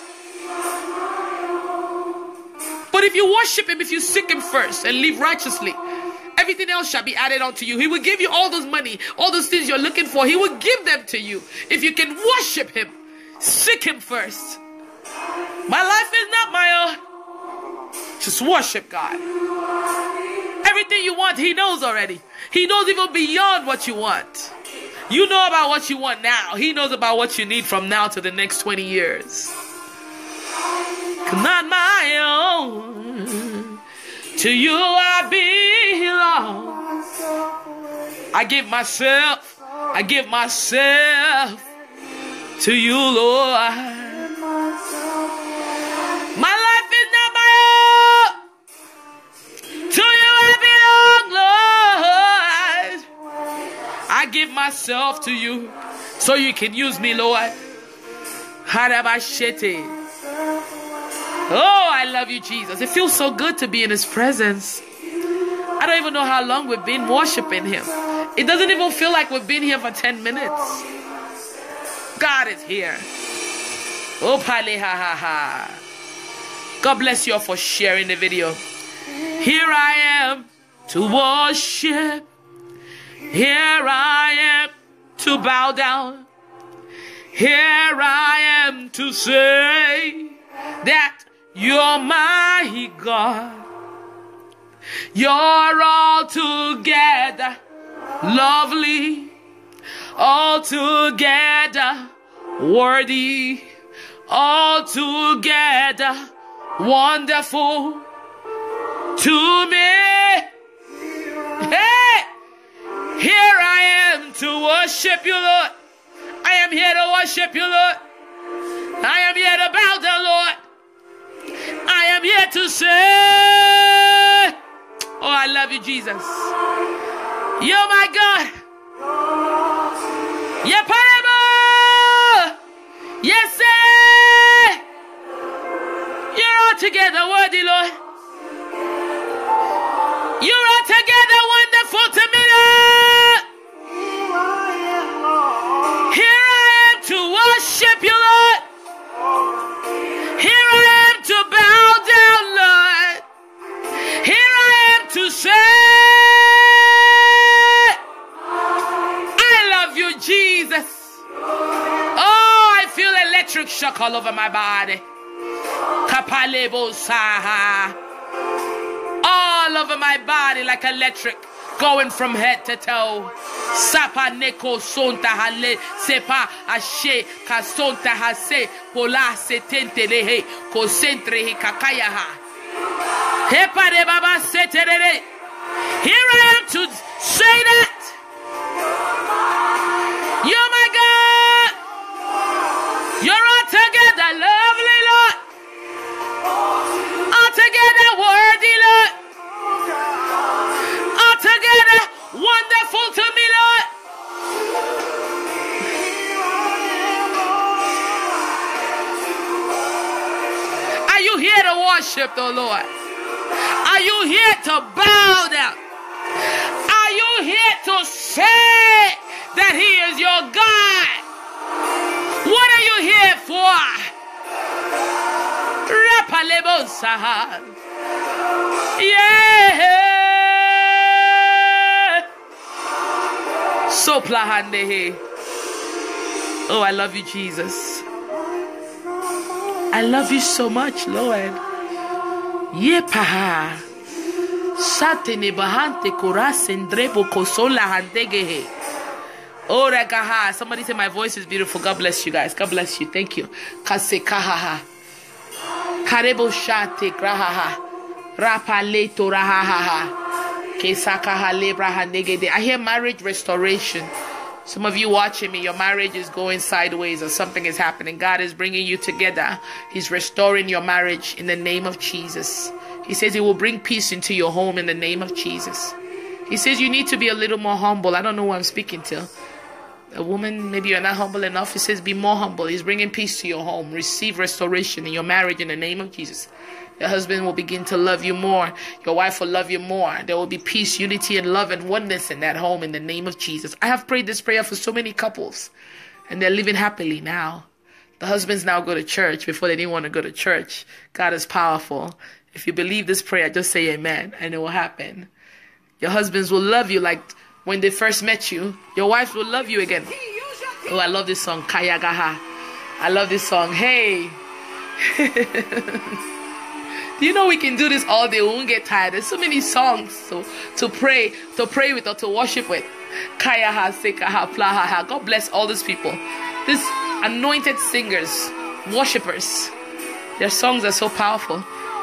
Speaker 1: But if you worship him, if you seek him first and live righteously, everything else shall be added unto you. He will give you all those money, all those things you're looking for. He will give them to you. If you can worship him, seek him first. My life is not my own. Just worship God. Everything you want, he knows already. He knows even beyond what you want. You know about what you want now. He knows about what you need from now to the next 20 years. Not my own. To you I belong. I give myself to you, Lord. My life is not my own. To you I belong, Lord. I give myself to you so you can use me, Lord. Harabashete. Oh, I love you, Jesus. It feels so good to be in his presence. I don't even know how long we've been worshiping him. It doesn't even feel like we've been here for 10 minutes. God is here. Oh, pale ha ha ha. God bless you all for sharing the video. Here I am to worship. Here I am to bow down. Here I am to say that you're my God. You're altogether lovely, altogether worthy, altogether wonderful to me. Hey, here I am to worship you, Lord. I am here to worship you, Lord. I am here to bow down, Lord. I am here to say, oh, I love you, Jesus. You're my God. You're parable. Yes, sir. You're altogether worthy, Lord. You're altogether wonderful to me, Lord. Here I am to worship you, Lord. Here I am to bow down, Lord. Here I am to say, I love you, Jesus. Oh, I feel electric shock all over my body. Kapalebo saha. All over my body like electric, going from head to toe. Sapa neko sonta hale sepa ashe kasonta hase pola setente lehe kosentre he kakaya ha. Hepa de baba setere. Here I am to say that you're my God. You're altogether lovely, Lord. Altogether worthy, Lord. Altogether wonderful to me, Lord. Are you here to worship the Lord? Are you here to bow down? Are you here to say that he is your God? What are you here for? Yeah. Oh, I love you, Jesus. I love you so much, Lord. Yepaha. Satene bahante kurasendrebo kosola handegehe. Oh, ragaha. Somebody say my voice is beautiful. God bless you guys. God bless you. Thank you. Kasekahaha. Karebo shate grahaha. Rapaleto rahaha. I hear marriage restoration. Some of you watching me, your marriage is going sideways or something is happening. God is bringing you together. He's restoring your marriage in the name of Jesus. He says he will bring peace into your home in the name of Jesus. He says you need to be a little more humble. I don't know who I'm speaking to. A woman, maybe you're not humble enough. He says be more humble. He's bringing peace to your home. Receive restoration in your marriage in the name of Jesus. Your husband will begin to love you more. Your wife will love you more. There will be peace, unity, and love and oneness in that home in the name of Jesus. I have prayed this prayer for so many couples, and they're living happily now. The husbands now go to church before they didn't want to go to church. God is powerful. If you believe this prayer, just say amen, and it will happen. Your husbands will love you like when they first met you. Your wives will love you again. Oh, I love this song, Kayagaha. I love this song. Hey. You know we can do this all day. We won't get tired. There's so many songs to pray with or to worship with. Kayaha, Sekaha, Plahaha. God bless all these people. These anointed singers, worshippers. Their songs are so powerful.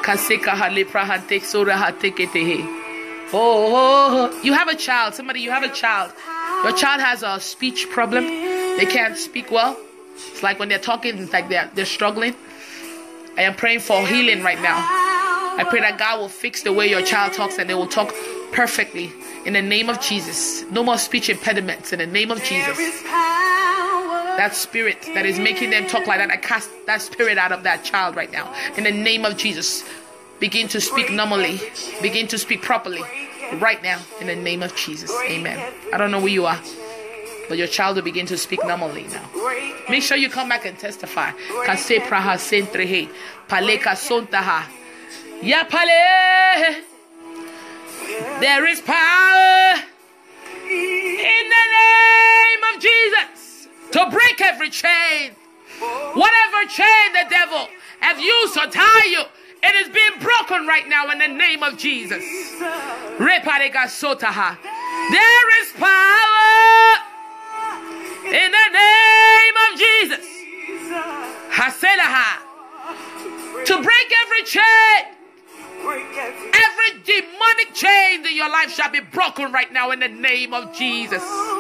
Speaker 1: Oh, you have a child. Somebody, you have a child. Your child has a speech problem. They can't speak well. It's like when they're talking, it's like they're struggling. I am praying for healing right now. I pray that God will fix the way your child talks and they will talk perfectly in the name of Jesus. No more speech impediments in the name of Jesus. That spirit that is making them talk like that, I cast that spirit out of that child right now in the name of Jesus. Begin to speak normally. Begin to speak properly right now in the name of Jesus. Amen. I don't know who you are, but your child will begin to speak normally now. Make sure you come back and testify. Kase praha sentrehe paleka sontaha. Ya pale. There is power in the name of Jesus to break every chain. Whatever chain the devil have used to tie you, it is being broken right now in the name of Jesus. Reparega sotaha. There is power in the name of Jesus. Haselaha. To break every chain. Every demonic chain in your life shall be broken right now in the name of Jesus.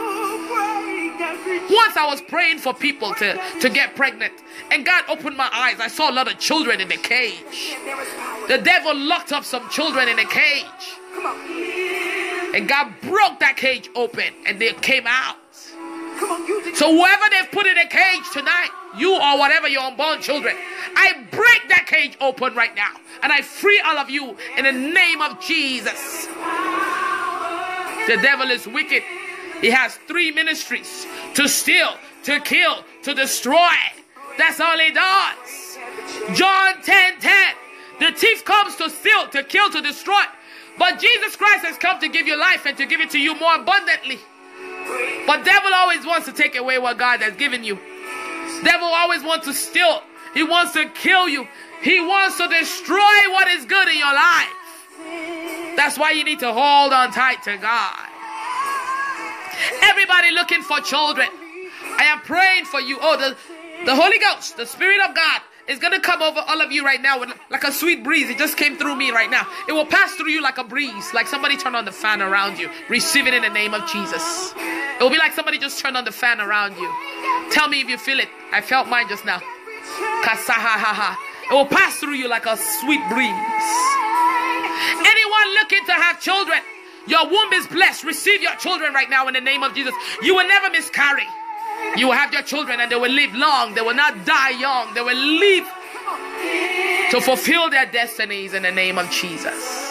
Speaker 1: Once I was praying for people to get pregnant, and God opened my eyes. I saw a lot of children in the cage. The devil locked up some children in a cage, and God broke that cage open and they came out. So whoever they've put in a cage tonight, you or whatever your unborn children, I break that cage open right now and I free all of you in the name of Jesus. The devil is wicked. He has 3 ministries: to steal, to kill, to destroy. That's all he does. John 10:10. The thief comes to steal, to kill, to destroy. But Jesus Christ has come to give you life and to give it to you more abundantly. But devil always wants to take away what God has given you. Devil always wants to steal. He wants to kill you. He wants to destroy what is good in your life. That's why you need to hold on tight to God. Everybody looking for children, I am praying for you. Oh, the Holy Ghost, the Spirit of God is going to come over all of you right now with like a sweet breeze. It just came through me right now. It will pass through you like a breeze, like somebody turned on the fan around you. Receive it in the name of Jesus. It will be like somebody just turned on the fan around you. Tell me if you feel it. I felt mine just now. Kasahahaha. It will pass through you like a sweet breeze. Anyone looking to have children, your womb is blessed. Receive your children right now in the name of Jesus. You will never miscarry. You will have your children and they will live long. They will not die young. They will live to fulfill their destinies in the name of Jesus.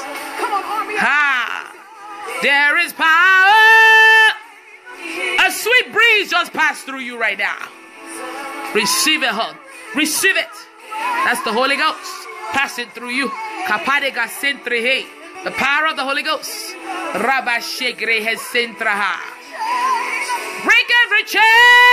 Speaker 1: There is power. A sweet breeze just passed through you right now. Receive it, hon. Receive it. That's the Holy Ghost passing through you. The power of the Holy Ghost. Break every chain.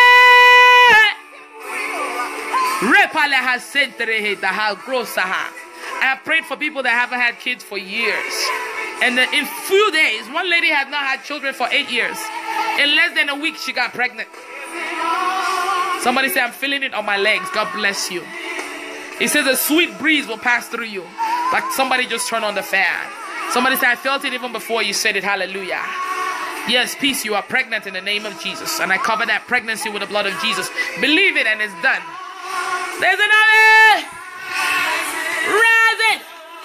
Speaker 1: I have prayed for people that haven't had kids for years. And in few days, one lady had not had children for 8 years. In less than a week, she got pregnant. Somebody say, I'm feeling it on my legs. God bless you. He says a sweet breeze will pass through you. Like somebody just turned on the fan. Somebody say, I felt it even before you said it. Hallelujah. Yes, peace, you are pregnant in the name of Jesus. And I cover that pregnancy with the blood of Jesus. Believe it and it's done. There's another. Rise it.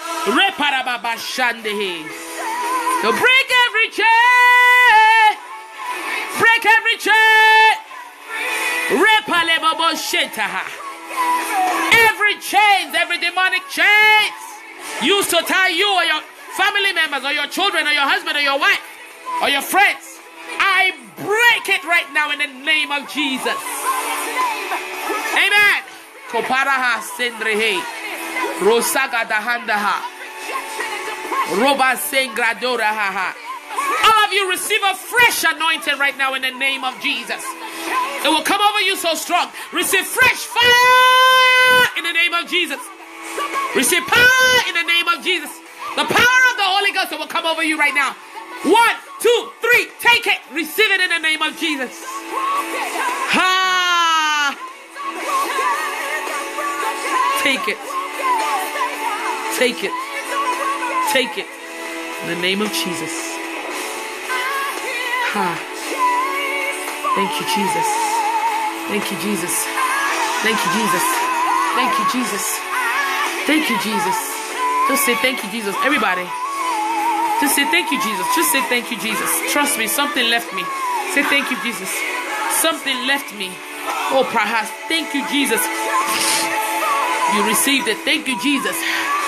Speaker 1: To break every chain. Break every chain. Every chains, every demonic chains used to tie you or your family members or your children or your husband or your wife or your friends, I break it right now in the name of Jesus. Amen. Koparaha sendrehe rosaga dahandaha roba sengradoraha. All of you receive a fresh anointing right now in the name of Jesus. It will come over you so strong. Receive fresh fire in the name of Jesus. Receive power in the name of Jesus. The power of the Holy Ghost will come over you right now. 1, 2, 3. Take it. Receive it in the name of Jesus. Ha! Take it. Take it. Take it. In the name of Jesus. Ha. Thank you, Jesus. Thank you, Jesus. Thank you, Jesus. Thank you, Jesus. Thank you, Jesus. Just say thank you, Jesus. Everybody. Just say thank you, Jesus. Just say thank you, Jesus. Trust me, something left me. Say thank you, Jesus. Something left me. Oh, perhaps. Thank you, Jesus. You received it. Thank you, Jesus.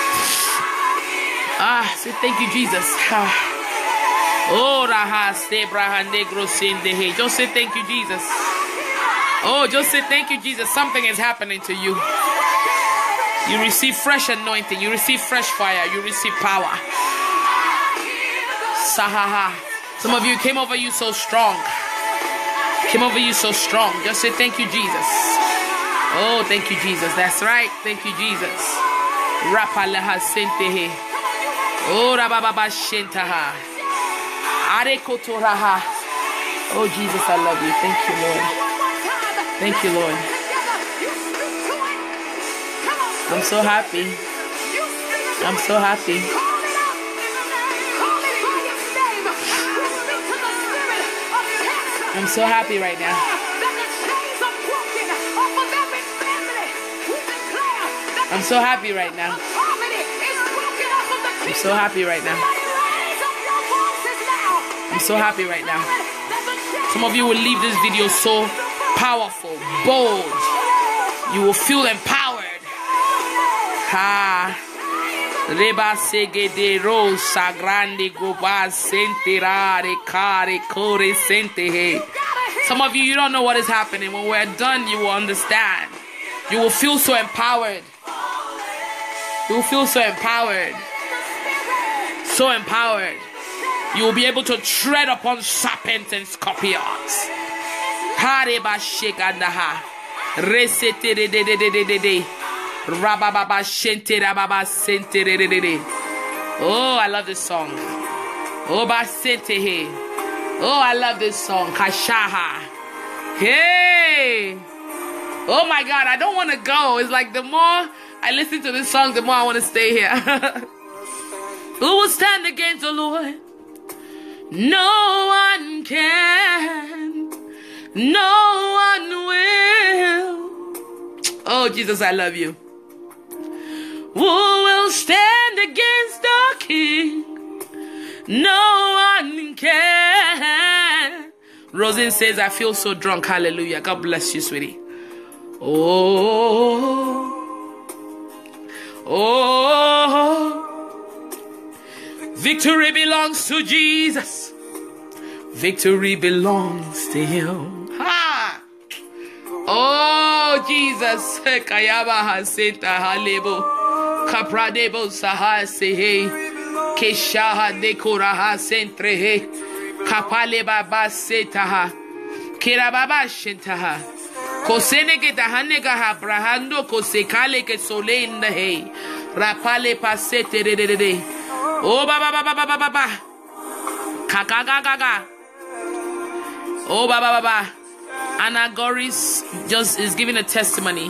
Speaker 1: Say thank you, Jesus. Oh, just say thank you, Jesus. Oh, just say thank you, Jesus. Something is happening to you. You receive fresh anointing. You receive fresh fire. You receive power. Sahaha. Some of you came over you so strong. Came over you so strong. Just say thank you, Jesus. Oh, thank you, Jesus. That's right. Thank you, Jesus. Rapalaha sentehe. Oh, rababa shentaha. Arekotoraha. Oh, Jesus, I love you. Thank you, Lord. Thank you, Lord. I'm so happy. I'm so happy. I'm so happy right now. I'm so happy right now. I'm so happy right now. I'm so happy right now. Some of you will leave this video so powerful, bold. You will feel empowered. Ha. Reba segede rosa grande goba sentirare care core sente. Some of you don't know what is happening. When we're done, you will understand. You will feel so empowered. You will feel so empowered. So empowered. You will be able to tread upon serpents and scorpions. Hareba shegandaha. Resete de de de de de de de. Rababa shente rababa sente de de de de. Oh, I love this song. Oh, basente he. Oh, I love this song. Kashaha. Hey. Oh my God, I don't want to go. It's like the more I listen to this song, the more I want to stay here. Who will stand against the Lord? No one can. No one will. Oh, Jesus, I love you. Who will stand against the King? No one can. Rosin says, I feel so drunk. Hallelujah. God bless you, sweetie. Oh. Oh. Victory belongs to Jesus. Victory belongs to him. Ha! Oh, Jesus. Kayaba haseta halebo. Kapradebo sahasehe. Keshaha dekoraha sentrehe. Kapale baba setaha. Kirababa shentaha. Kosene ke tahanega brahando kosekale ke sole in the hay. Rapale pasete de de de. Oh baba baba baba baba. Kaka gaga. Oh baba baba. Anna Goris just is giving a testimony.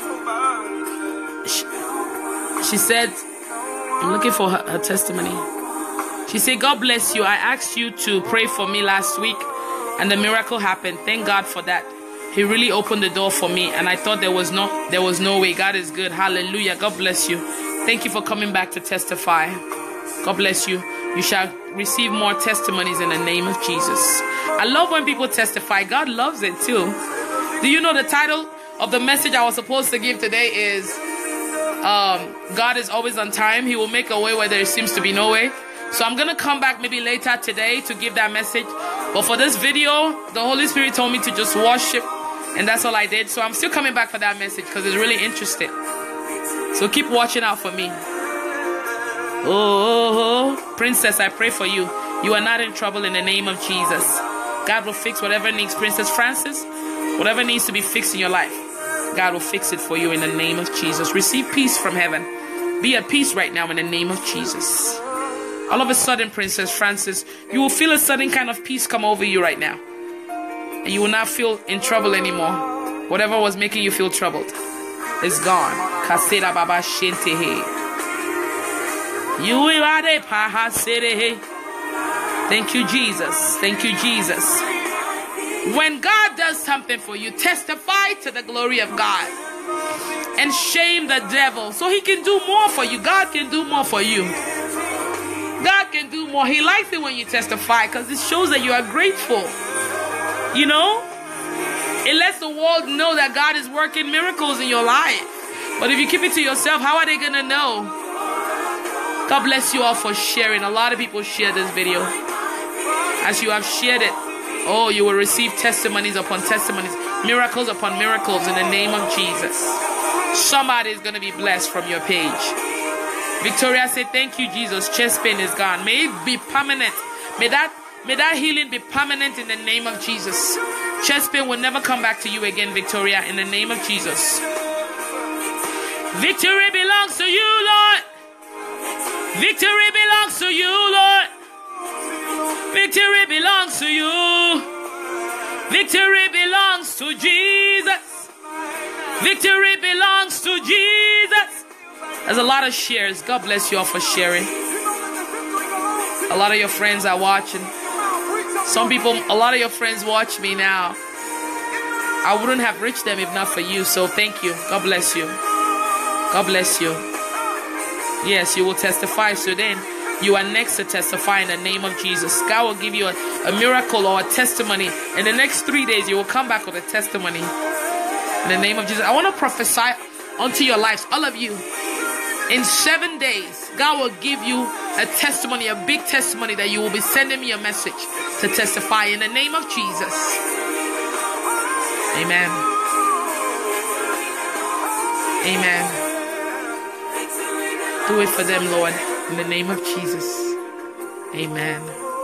Speaker 1: She said, I'm looking for her testimony. She said, God bless you. I asked you to pray for me last week and the miracle happened. Thank God for that. He really opened the door for me and I thought there was no way. God is good. Hallelujah. God bless you. Thank you for coming back to testify. God bless you. You shall receive more testimonies in the name of Jesus. I love when people testify. God loves it too. Do you know the title of the message I was supposed to give today is God is always on time. He will make a way where there seems to be no way. So I'm going to come back maybe later today to give that message. But for this video, the Holy Spirit told me to just worship. And that's all I did. So I'm still coming back for that message because it's really interesting. So keep watching out for me. Oh, Princess, I pray for you. You are not in trouble in the name of Jesus. God will fix whatever needs. Princess Francis, whatever needs to be fixed in your life, God will fix it for you in the name of Jesus. Receive peace from heaven. Be at peace right now in the name of Jesus. All of a sudden, Princess Francis, you will feel a sudden kind of peace come over you right now. And you will not feel in trouble anymore. Whatever was making you feel troubled is gone. Kasera baba shentehe. You are paha serehe. Thank you, Jesus. Thank you, Jesus. When God does something for you, testify to the glory of God. And shame the devil so he can do more for you. God can do more for you. God can do more. He likes it when you testify because it shows that you are grateful. You know? It lets the world know that God is working miracles in your life. But if you keep it to yourself, how are they going to know? God bless you all for sharing. A lot of people share this video. As you have shared it, oh, you will receive testimonies upon testimonies, miracles upon miracles in the name of Jesus. Somebody is going to be blessed from your page. Victoria said, thank you, Jesus. Chest pain is gone. May it be permanent. May that healing be permanent in the name of Jesus. Chest pain will never come back to you again, Victoria, in the name of Jesus. Victory belongs to you, Lord. Victory belongs to you, Lord. Victory belongs to you. Victory belongs to Jesus. Victory belongs to Jesus. There's a lot of shares. God bless you all for sharing. A lot of your friends are watching. Some people, a lot of your friends watch me now. I wouldn't have reached them if not for you. So thank you. God bless you. God bless you. Yes, you will testify. So then you are next to testify in the name of Jesus. God will give you a miracle or a testimony. In the next 3 days, you will come back with a testimony. In the name of Jesus. I want to prophesy unto your lives, all of you. In 7 days, God will give you a testimony, a big testimony that you will be sending me a message to testify in the name of Jesus. Amen. Amen. Do it for them, Lord, in the name of Jesus. Amen.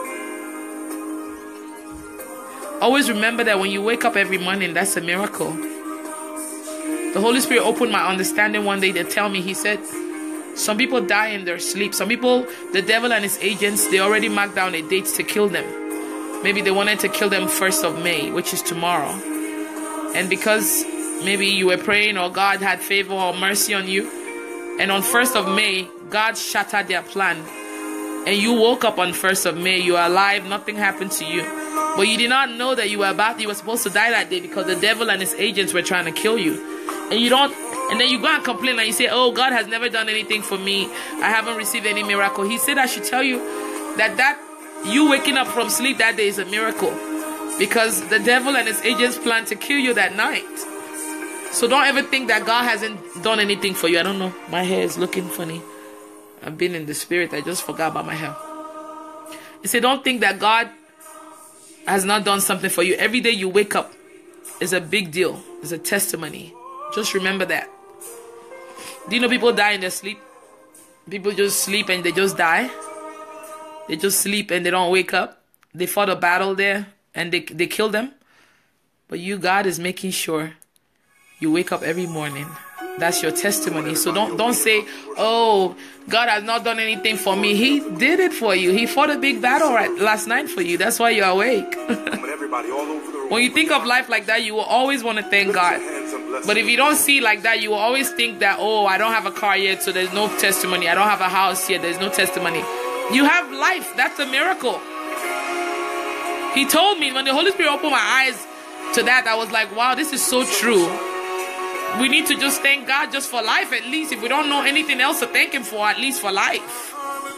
Speaker 1: Always remember that when you wake up every morning, that's a miracle. The Holy Spirit opened my understanding one day to tell me, he said, some people die in their sleep. Some people, the devil and his agents, they already marked down a date to kill them. Maybe they wanted to kill them 1st of May, which is tomorrow. And because maybe you were praying or God had favor or mercy on you, and on 1st of May, God shattered their plan. And you woke up on 1st of May, you are alive, nothing happened to you. But you did not know that you were supposed to die that day because the devil and his agents were trying to kill you. And then you go and complain and you say, oh, God has never done anything for me. I haven't received any miracle. He said I should tell you that you waking up from sleep that day is a miracle. Because the devil and his agents planned to kill you that night. So don't ever think that God hasn't done anything for you. I don't know. My hair is looking funny. I've been in the spirit. I just forgot about my hair. He said, don't think that God has not done something for you. Every day you wake up is a big deal. It's a testimony. Just remember that. Do you know people die in their sleep? People just sleep and they just die. They just sleep and they don't wake up. They fought a battle there and they kill them. But you, God is making sure you wake up every morning. That's your testimony. So don't say, oh, God has not done anything for me. He did it for you. He fought a big battle last night for you. That's why you're awake. When you think of life like that, you will always want to thank God. But if you don't see like that, you will always think that, oh, I don't have a car yet, so there's no testimony. I don't have a house yet, there's no testimony. You have life. That's a miracle. He told me, when the Holy Spirit opened my eyes to that, I was like, wow, this is so true. We need to just thank God just for life, at least. If we don't know anything else to thank Him for, at least for life.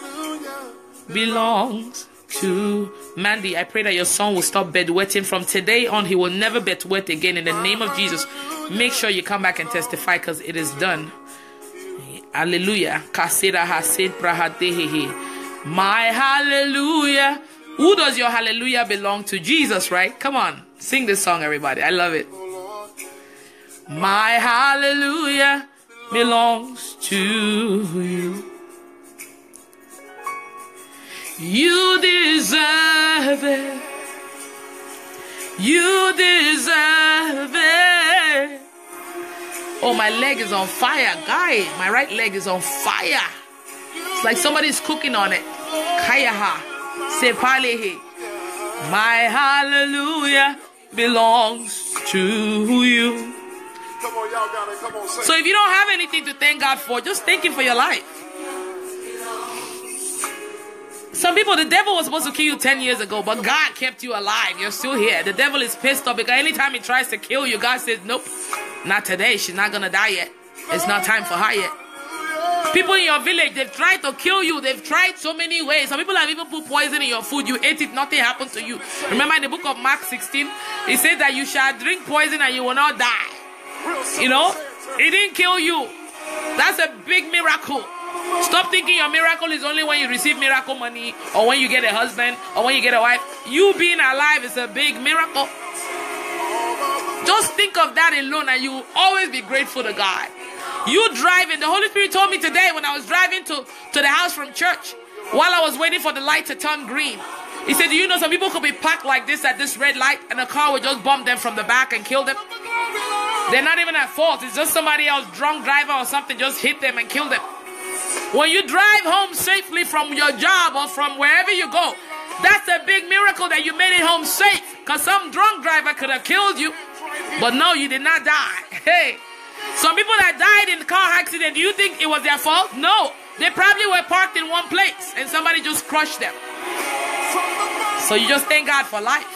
Speaker 1: Belongs to Mandy. I pray that your son will stop bedwetting. From today on, he will never bedwet again. In the name of Jesus, make sure you come back and testify because it is done. Hallelujah. My hallelujah. Who does your hallelujah belong to? Jesus, right? Come on. Sing this song, everybody. I love it. My hallelujah belongs to you. You deserve it. You deserve it. Oh, my leg is on fire. Guy, my right leg is on fire. It's like somebody's cooking on it. Kayaha. Sepalehe. My hallelujah belongs to you.
Speaker 2: Come on, y'all got it. Come on, say.
Speaker 1: So if you don't have anything to thank God for, just thank Him for your life. Some people, the devil was supposed to kill you 10 years ago, but God kept you alive. You're still here. The devil is pissed off because anytime he tries to kill you, God says, nope, not today. She's not going to die yet. It's not time for her yet. People in your village, they've tried to kill you. They've tried so many ways. Some people have even put poison in your food. You ate it, nothing happened to you. Remember in the book of Mark 16, it says that you shall drink poison and you will not die. You know, it didn't kill you. That's a big miracle. Stop thinking your miracle is only when you receive miracle money or when you get a husband or when you get a wife. You being alive is a big miracle. Just think of that alone and you will always be grateful to God. You driving, the Holy Spirit told me today when I was driving to the house from church, while I was waiting for the light to turn green. He said, do you know some people could be parked like this at this red light and a car would just bump them from the back and kill them? They're not even at fault. It's just somebody else, drunk driver or something, just hit them and kill them. When you drive home safely from your job or from wherever you go, that's a big miracle that you made it home safe. Because some drunk driver could have killed you. But no, you did not die. Hey, some people that died in car accident, do you think it was their fault? No. They probably were parked in one place and somebody just crushed them. So you just thank God for life.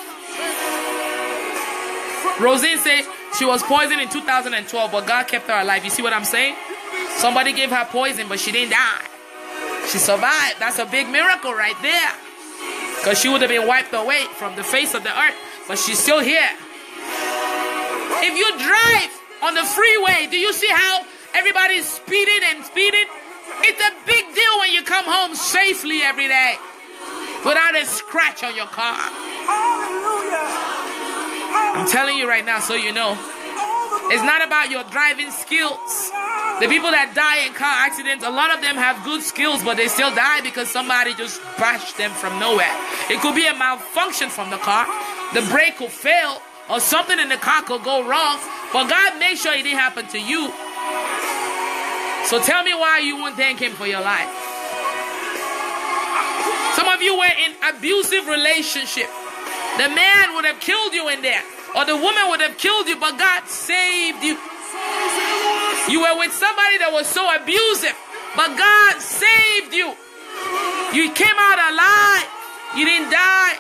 Speaker 1: Rosine said she was poisoned in 2012, but God kept her alive. You see what I'm saying? Somebody gave her poison, but she didn't die. She survived. That's a big miracle right there. Because she would have been wiped away from the face of the earth. But she's still here. If you drive on the freeway, do you see how everybody's speeding and speeding? It's a big deal when you come home safely every day without a scratch on your car. I'm telling you right now so you know. It's not about your driving skills. The people that die in car accidents, a lot of them have good skills, but they still die because somebody just bashed them from nowhere. It could be a malfunction from the car. The brake could fail or something in the car could go wrong, but God made sure it didn't happen to you. So tell me why you won't thank Him for your life. Some of you were in abusive relationship. The man would have killed you in there, or the woman would have killed you, but God saved you. You were with somebody that was so abusive, but God saved you. You came out alive. You didn't die.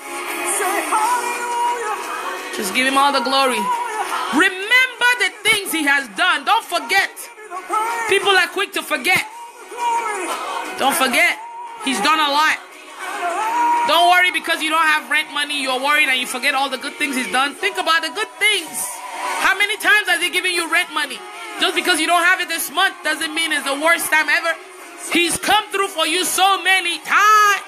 Speaker 1: Just give Him all the glory. Remember the things He has done. Don't forget. People are quick to forget. Don't forget. He's done a lot. Don't worry because you don't have rent money. You're worried and you forget all the good things He's done. Think about the good things. How many times has He given you rent money? Just because you don't have it this month doesn't mean it's the worst time ever. He's come through for you so many times.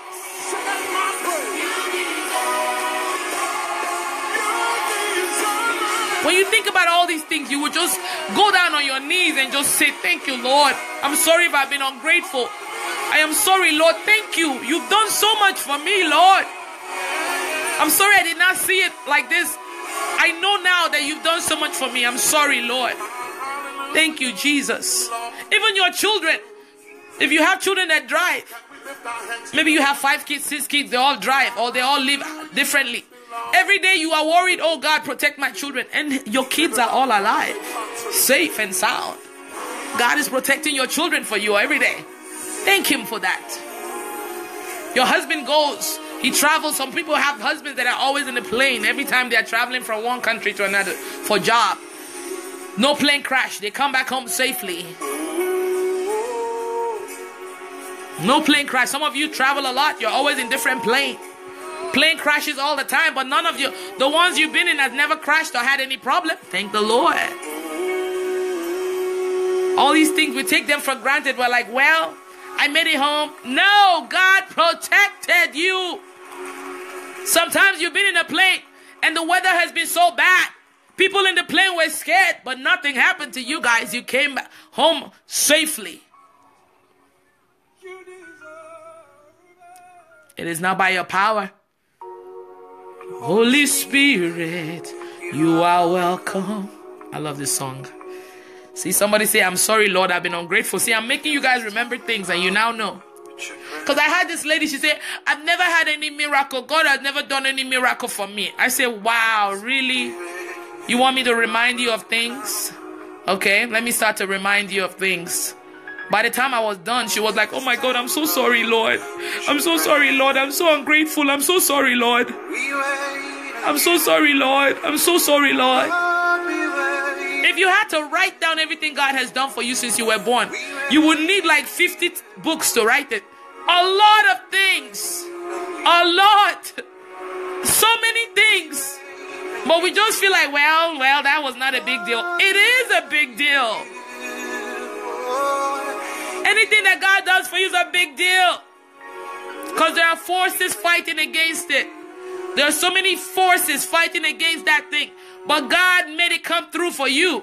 Speaker 1: When you think about all these things, you would just go down on your knees and just say, thank you, Lord. I'm sorry if I've been ungrateful. I am sorry, Lord. Thank you. You've done so much for me, Lord. I'm sorry I did not see it like this. I know now that you've done so much for me. I'm sorry, Lord. Thank you, Jesus. Even your children, if you have children that drive, maybe you have 5 kids, 6 kids, they all drive or they all live differently. Every day you are worried, oh God, protect my children. And your kids are all alive, safe and sound. God is protecting your children for you every day. Thank Him for that. Your husband goes, he travels. Some people have husbands that are always in the plane every time they are traveling from one country to another for job. No plane crash. They come back home safely. No plane crash. Some of you travel a lot. You're always in different planes. Plane crashes all the time, but none of you, the ones you've been in has never crashed or had any problem. Thank the Lord. All these things, we take them for granted. We're like, well, I made it home. No, God protected you. Sometimes you've been in a plane and the weather has been so bad. People in the plane were scared, but nothing happened to you guys. You came home safely. It is not by your power. Holy Spirit, you are welcome. I love this song. See, somebody say, I'm sorry, Lord, I've been ungrateful. See, I'm making you guys remember things and you now know. Because I had this lady, she said, I've never had any miracle. God has never done any miracle for me. I said, wow, really? You want me to remind you of things? Okay, let me start to remind you of things. By the time I was done, she was like, oh my God, I'm so sorry, Lord. I'm so sorry, Lord. I'm so ungrateful. I'm so sorry, Lord. I'm so sorry, Lord. I'm so sorry, Lord. If you had to write down everything God has done for you since you were born, you would need like 50 books to write it. A lot of things. A lot. So many things. But we just feel like, well, that was not a big deal. It is a big deal. Anything that God does for you is a big deal. Because there are forces fighting against it. There are so many forces fighting against that thing. But God made it come through for you.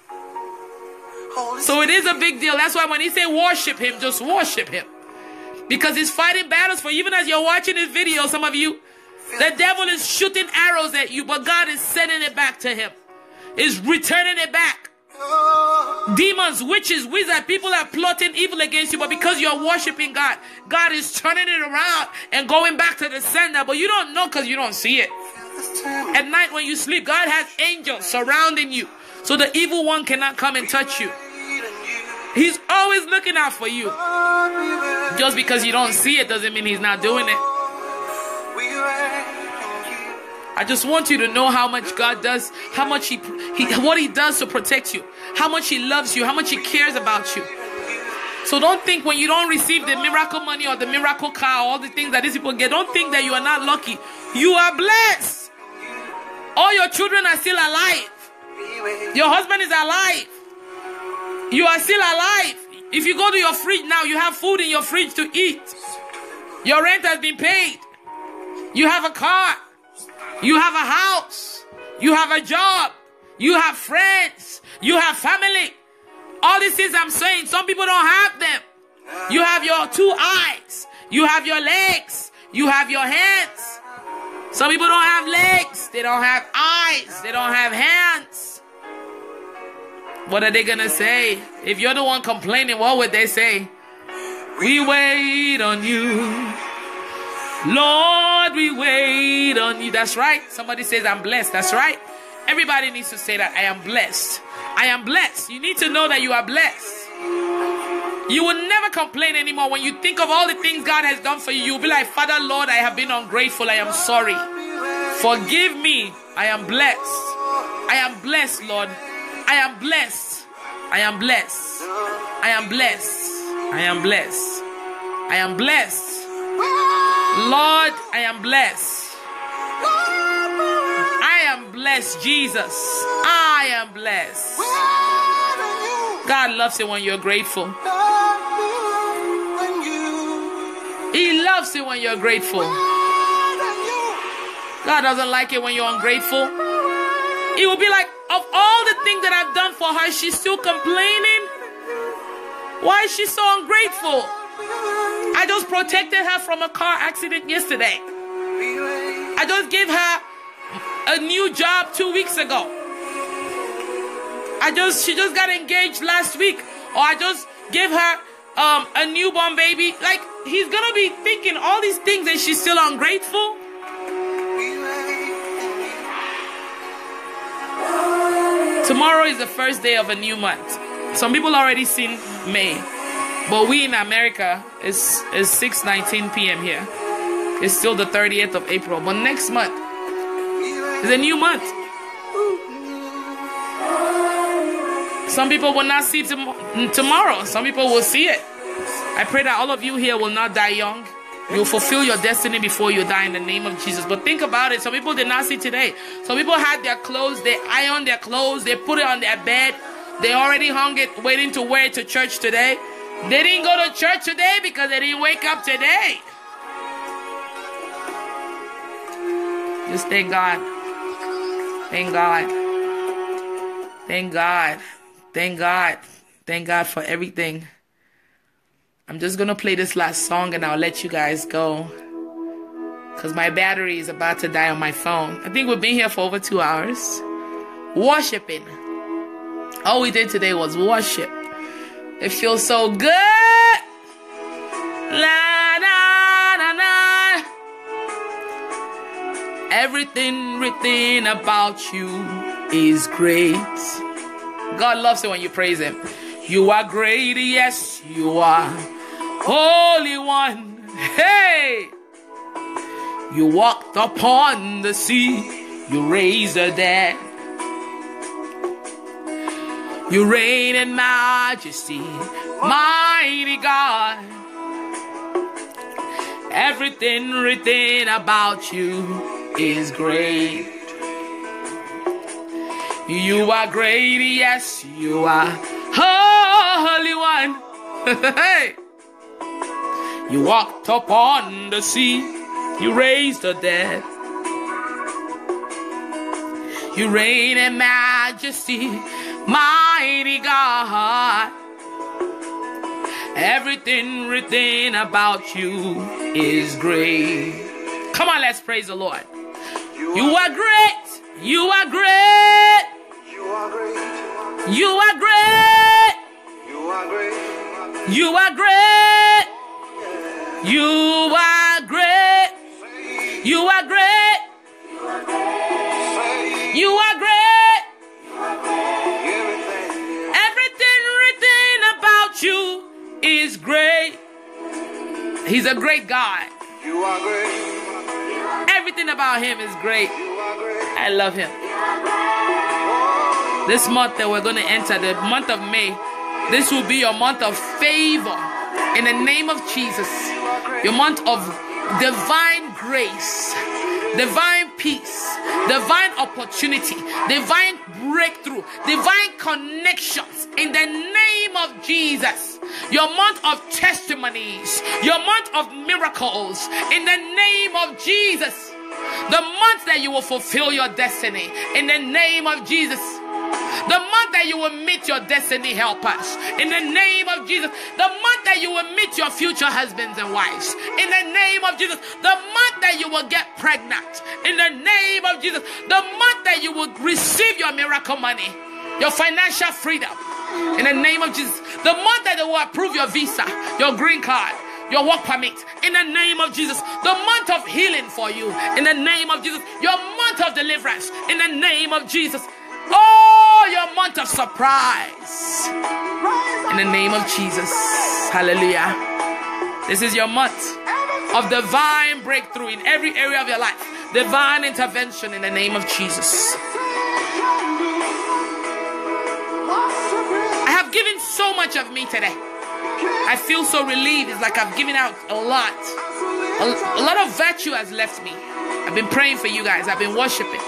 Speaker 1: So it is a big deal. That's why when he said worship him, just worship him. Because he's fighting battles for you. Even as you're watching this video, some of you, the devil is shooting arrows at you, but God is sending it back to him. He's returning it back. Demons, witches, wizards, people are plotting evil against you, but because you're worshiping God, God is turning it around and going back to the sender. But you don't know because you don't see it. At night when you sleep, God has angels surrounding you, so the evil one cannot come and touch you. He's always looking out for you. Just because you don't see it doesn't mean he's not doing it. I just want you to know how much God does, how much what he does to protect you, how much he loves you, how much he cares about you. So don't think when you don't receive the miracle money or the miracle car, or all the things that these people get, don't think that you are not lucky. You are blessed. All your children are still alive. Your husband is alive. You are still alive. If you go to your fridge now, you have food in your fridge to eat. Your rent has been paid. You have a car. You have a house. You have a job. You have friends. You have family. All these things I'm saying, some people don't have them. You have your 2 eyes. You have your legs. You have your hands. Some people don't have legs. They don't have eyes. They don't have hands. What are they going to say? If you're the one complaining, what would they say? We wait on you. Lord, we wait on you. That's right. Somebody says, I'm blessed. That's right. Everybody needs to say that. I am blessed. I am blessed. You need to know that you are blessed. You will never complain anymore. When you think of all the things God has done for you, you'll be like, Father, Lord, I have been ungrateful. I am sorry. Forgive me. I am blessed. I am blessed, Lord. I am blessed. I am blessed. I am blessed. I am blessed. I am blessed. Lord, I am blessed. I am blessed, Jesus. I am blessed. God loves it when you're grateful. He loves it when you're grateful. God doesn't like it when you're ungrateful. It will be like, of all the things that I've done for her, she's still complaining. Why is she so ungrateful? I just protected her from a car accident yesterday. I just gave her a new job 2 weeks ago. She just got engaged last week. Or I just gave her a newborn baby. Like, he's gonna be thinking all these things and she's still ungrateful. Tomorrow is the first day of a new month. Some people already seen May, but we in America is 6:19 p.m. here. It's still the 30th of April, but next month is a new month. Some people will not see tomorrow. Some people will see it. I pray that all of you here will not die young. You'll fulfill your destiny before you die in the name of Jesus. But think about it. Some people did not see today. Some people had their clothes. They ironed their clothes. They put it on their bed. They already hung it, waiting to wear it to church today. They didn't go to church today because they didn't wake up today. Just thank God. Thank God. Thank God. Thank God. Thank God for everything. I'm just going to play this last song and I'll let you guys go. Because my battery is about to die on my phone. I think we've been here for over 2 hours. Worshiping. All we did today was worship. It feels so good. La, na, na, na. Everything written about you is great. God loves it when you praise him. You are great, yes, you are. Holy One, hey. You walked upon the sea, you raised the dead. You reign in majesty, mighty God. Everything written about you is great. You are great, yes, you are. Holy One. Hey. You walked upon the sea, you raised the dead. You reign in majesty, mighty God. Everything written about you is great. Come on, let's praise the Lord. You are great. You are great.
Speaker 2: You are great.
Speaker 1: You are great.
Speaker 2: You are great.
Speaker 1: You are great. You are great. You are great. You are great. Everything written about you is great. He's a great God.
Speaker 2: You are great.
Speaker 1: Everything about him is great.
Speaker 2: You are great.
Speaker 1: I love him. This month that we're going to enter, the month of May, this will be your month of favor in the name of Jesus. Your month of divine grace, divine peace, divine opportunity, divine breakthrough, divine connections in the name of Jesus. Your month of testimonies, your month of miracles in the name of Jesus. The month that you will fulfill your destiny in the name of Jesus. The month that you will meet your destiny helpers in the name of Jesus. The month that you will meet your future husbands and wives in the name of Jesus. The month that you will get pregnant in the name of Jesus. The month that you will receive your miracle money, your financial freedom in the name of Jesus. The month that they will approve your visa, your green card, your work permit in the name of Jesus. The month of healing for you in the name of Jesus. Your month of deliverance in the name of Jesus. Oh, your month of surprise in the name of Jesus. Hallelujah. This is your month of divine breakthrough in every area of your life. Divine intervention in the name of Jesus. I have given so much of me today. I feel so relieved. It's like I've given out a lot. A lot of virtue has left me. I've been praying for you guys. I've been worshiping.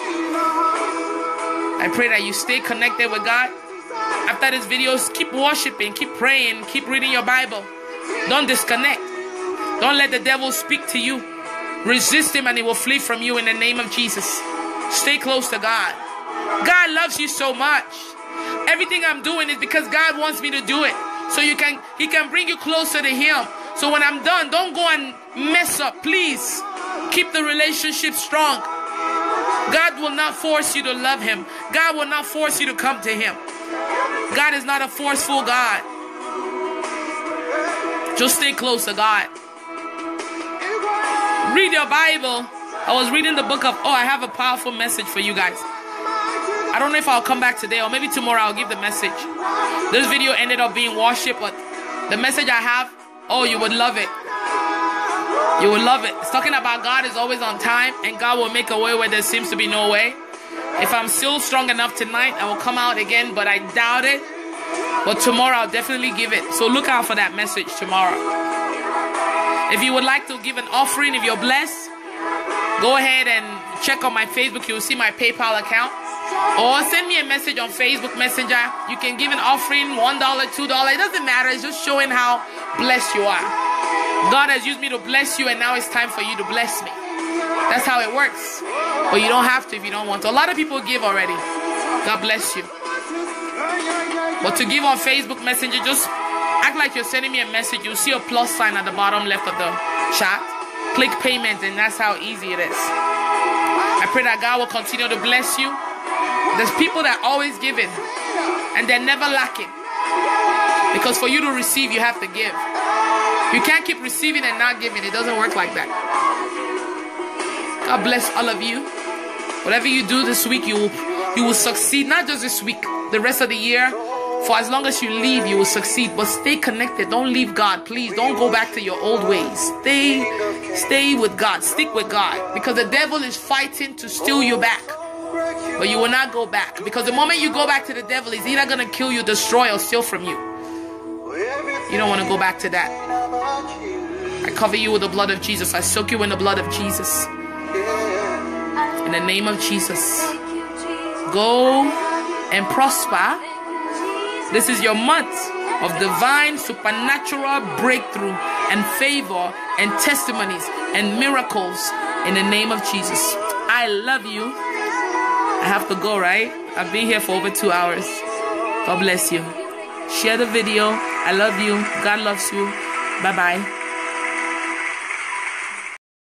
Speaker 1: I pray that you stay connected with God. After these videos, keep worshiping, keep praying, keep reading your Bible. Don't disconnect. Don't let the devil speak to you. Resist him and he will flee from you in the name of Jesus. Stay close to God. God loves you so much. Everything I'm doing is because God wants me to do it. So he can bring you closer to him. So when I'm done, don't go and mess up. Please keep the relationship strong. God will not force you to love him. God will not force you to come to him. God is not a forceful God. Just stay close to God. Read your Bible. I was reading the book of, I have a powerful message for you guys. I don't know if I'll come back today or maybe tomorrow I'll give the message. This video ended up being worship, but the message I have, you would love it. You will love it. It's talking about God is always on time and God will make a way where there seems to be no way. If I'm still strong enough tonight, I will come out again, but I doubt it. But tomorrow I'll definitely give it. So look out for that message tomorrow. If you would like to give an offering, if you're blessed, go ahead and check on my Facebook. You'll see my PayPal account. Or send me a message on Facebook Messenger. You can give an offering, $1, $2. It doesn't matter. It's just showing how blessed you are. God has used me to bless you, and now it's time for you to bless me. That's how it works. But you don't have to if you don't want to. A lot of people give already. God bless you. But to give on Facebook Messenger, just act like you're sending me a message. You'll see a plus sign at the bottom left of the chat. Click payment, and that's how easy it is. I pray that God will continue to bless you. There's people that always give in, and they're never lacking. Because for you to receive, you have to give. You can't keep receiving and not giving. It doesn't work like that. God bless all of you. Whatever you do this week, you will succeed. Not just this week, the rest of the year. For as long as you leave, you will succeed. But stay connected. Don't leave God. Please don't go back to your old ways. Stay with God. Stick with God. Because the devil is fighting to steal you back. But you will not go back. Because the moment you go back to the devil, he's either going to kill you, destroy, or steal from you. You don't want to go back to that. I cover you with the blood of Jesus. I soak you in the blood of Jesus. In the name of Jesus. Go and prosper. This is your month of divine supernatural breakthrough and favor and testimonies and miracles in the name of Jesus. I love you. I have to go, right? I've been here for over 2 hours. God bless you. Share the video. I love you. God loves you. Bye-bye.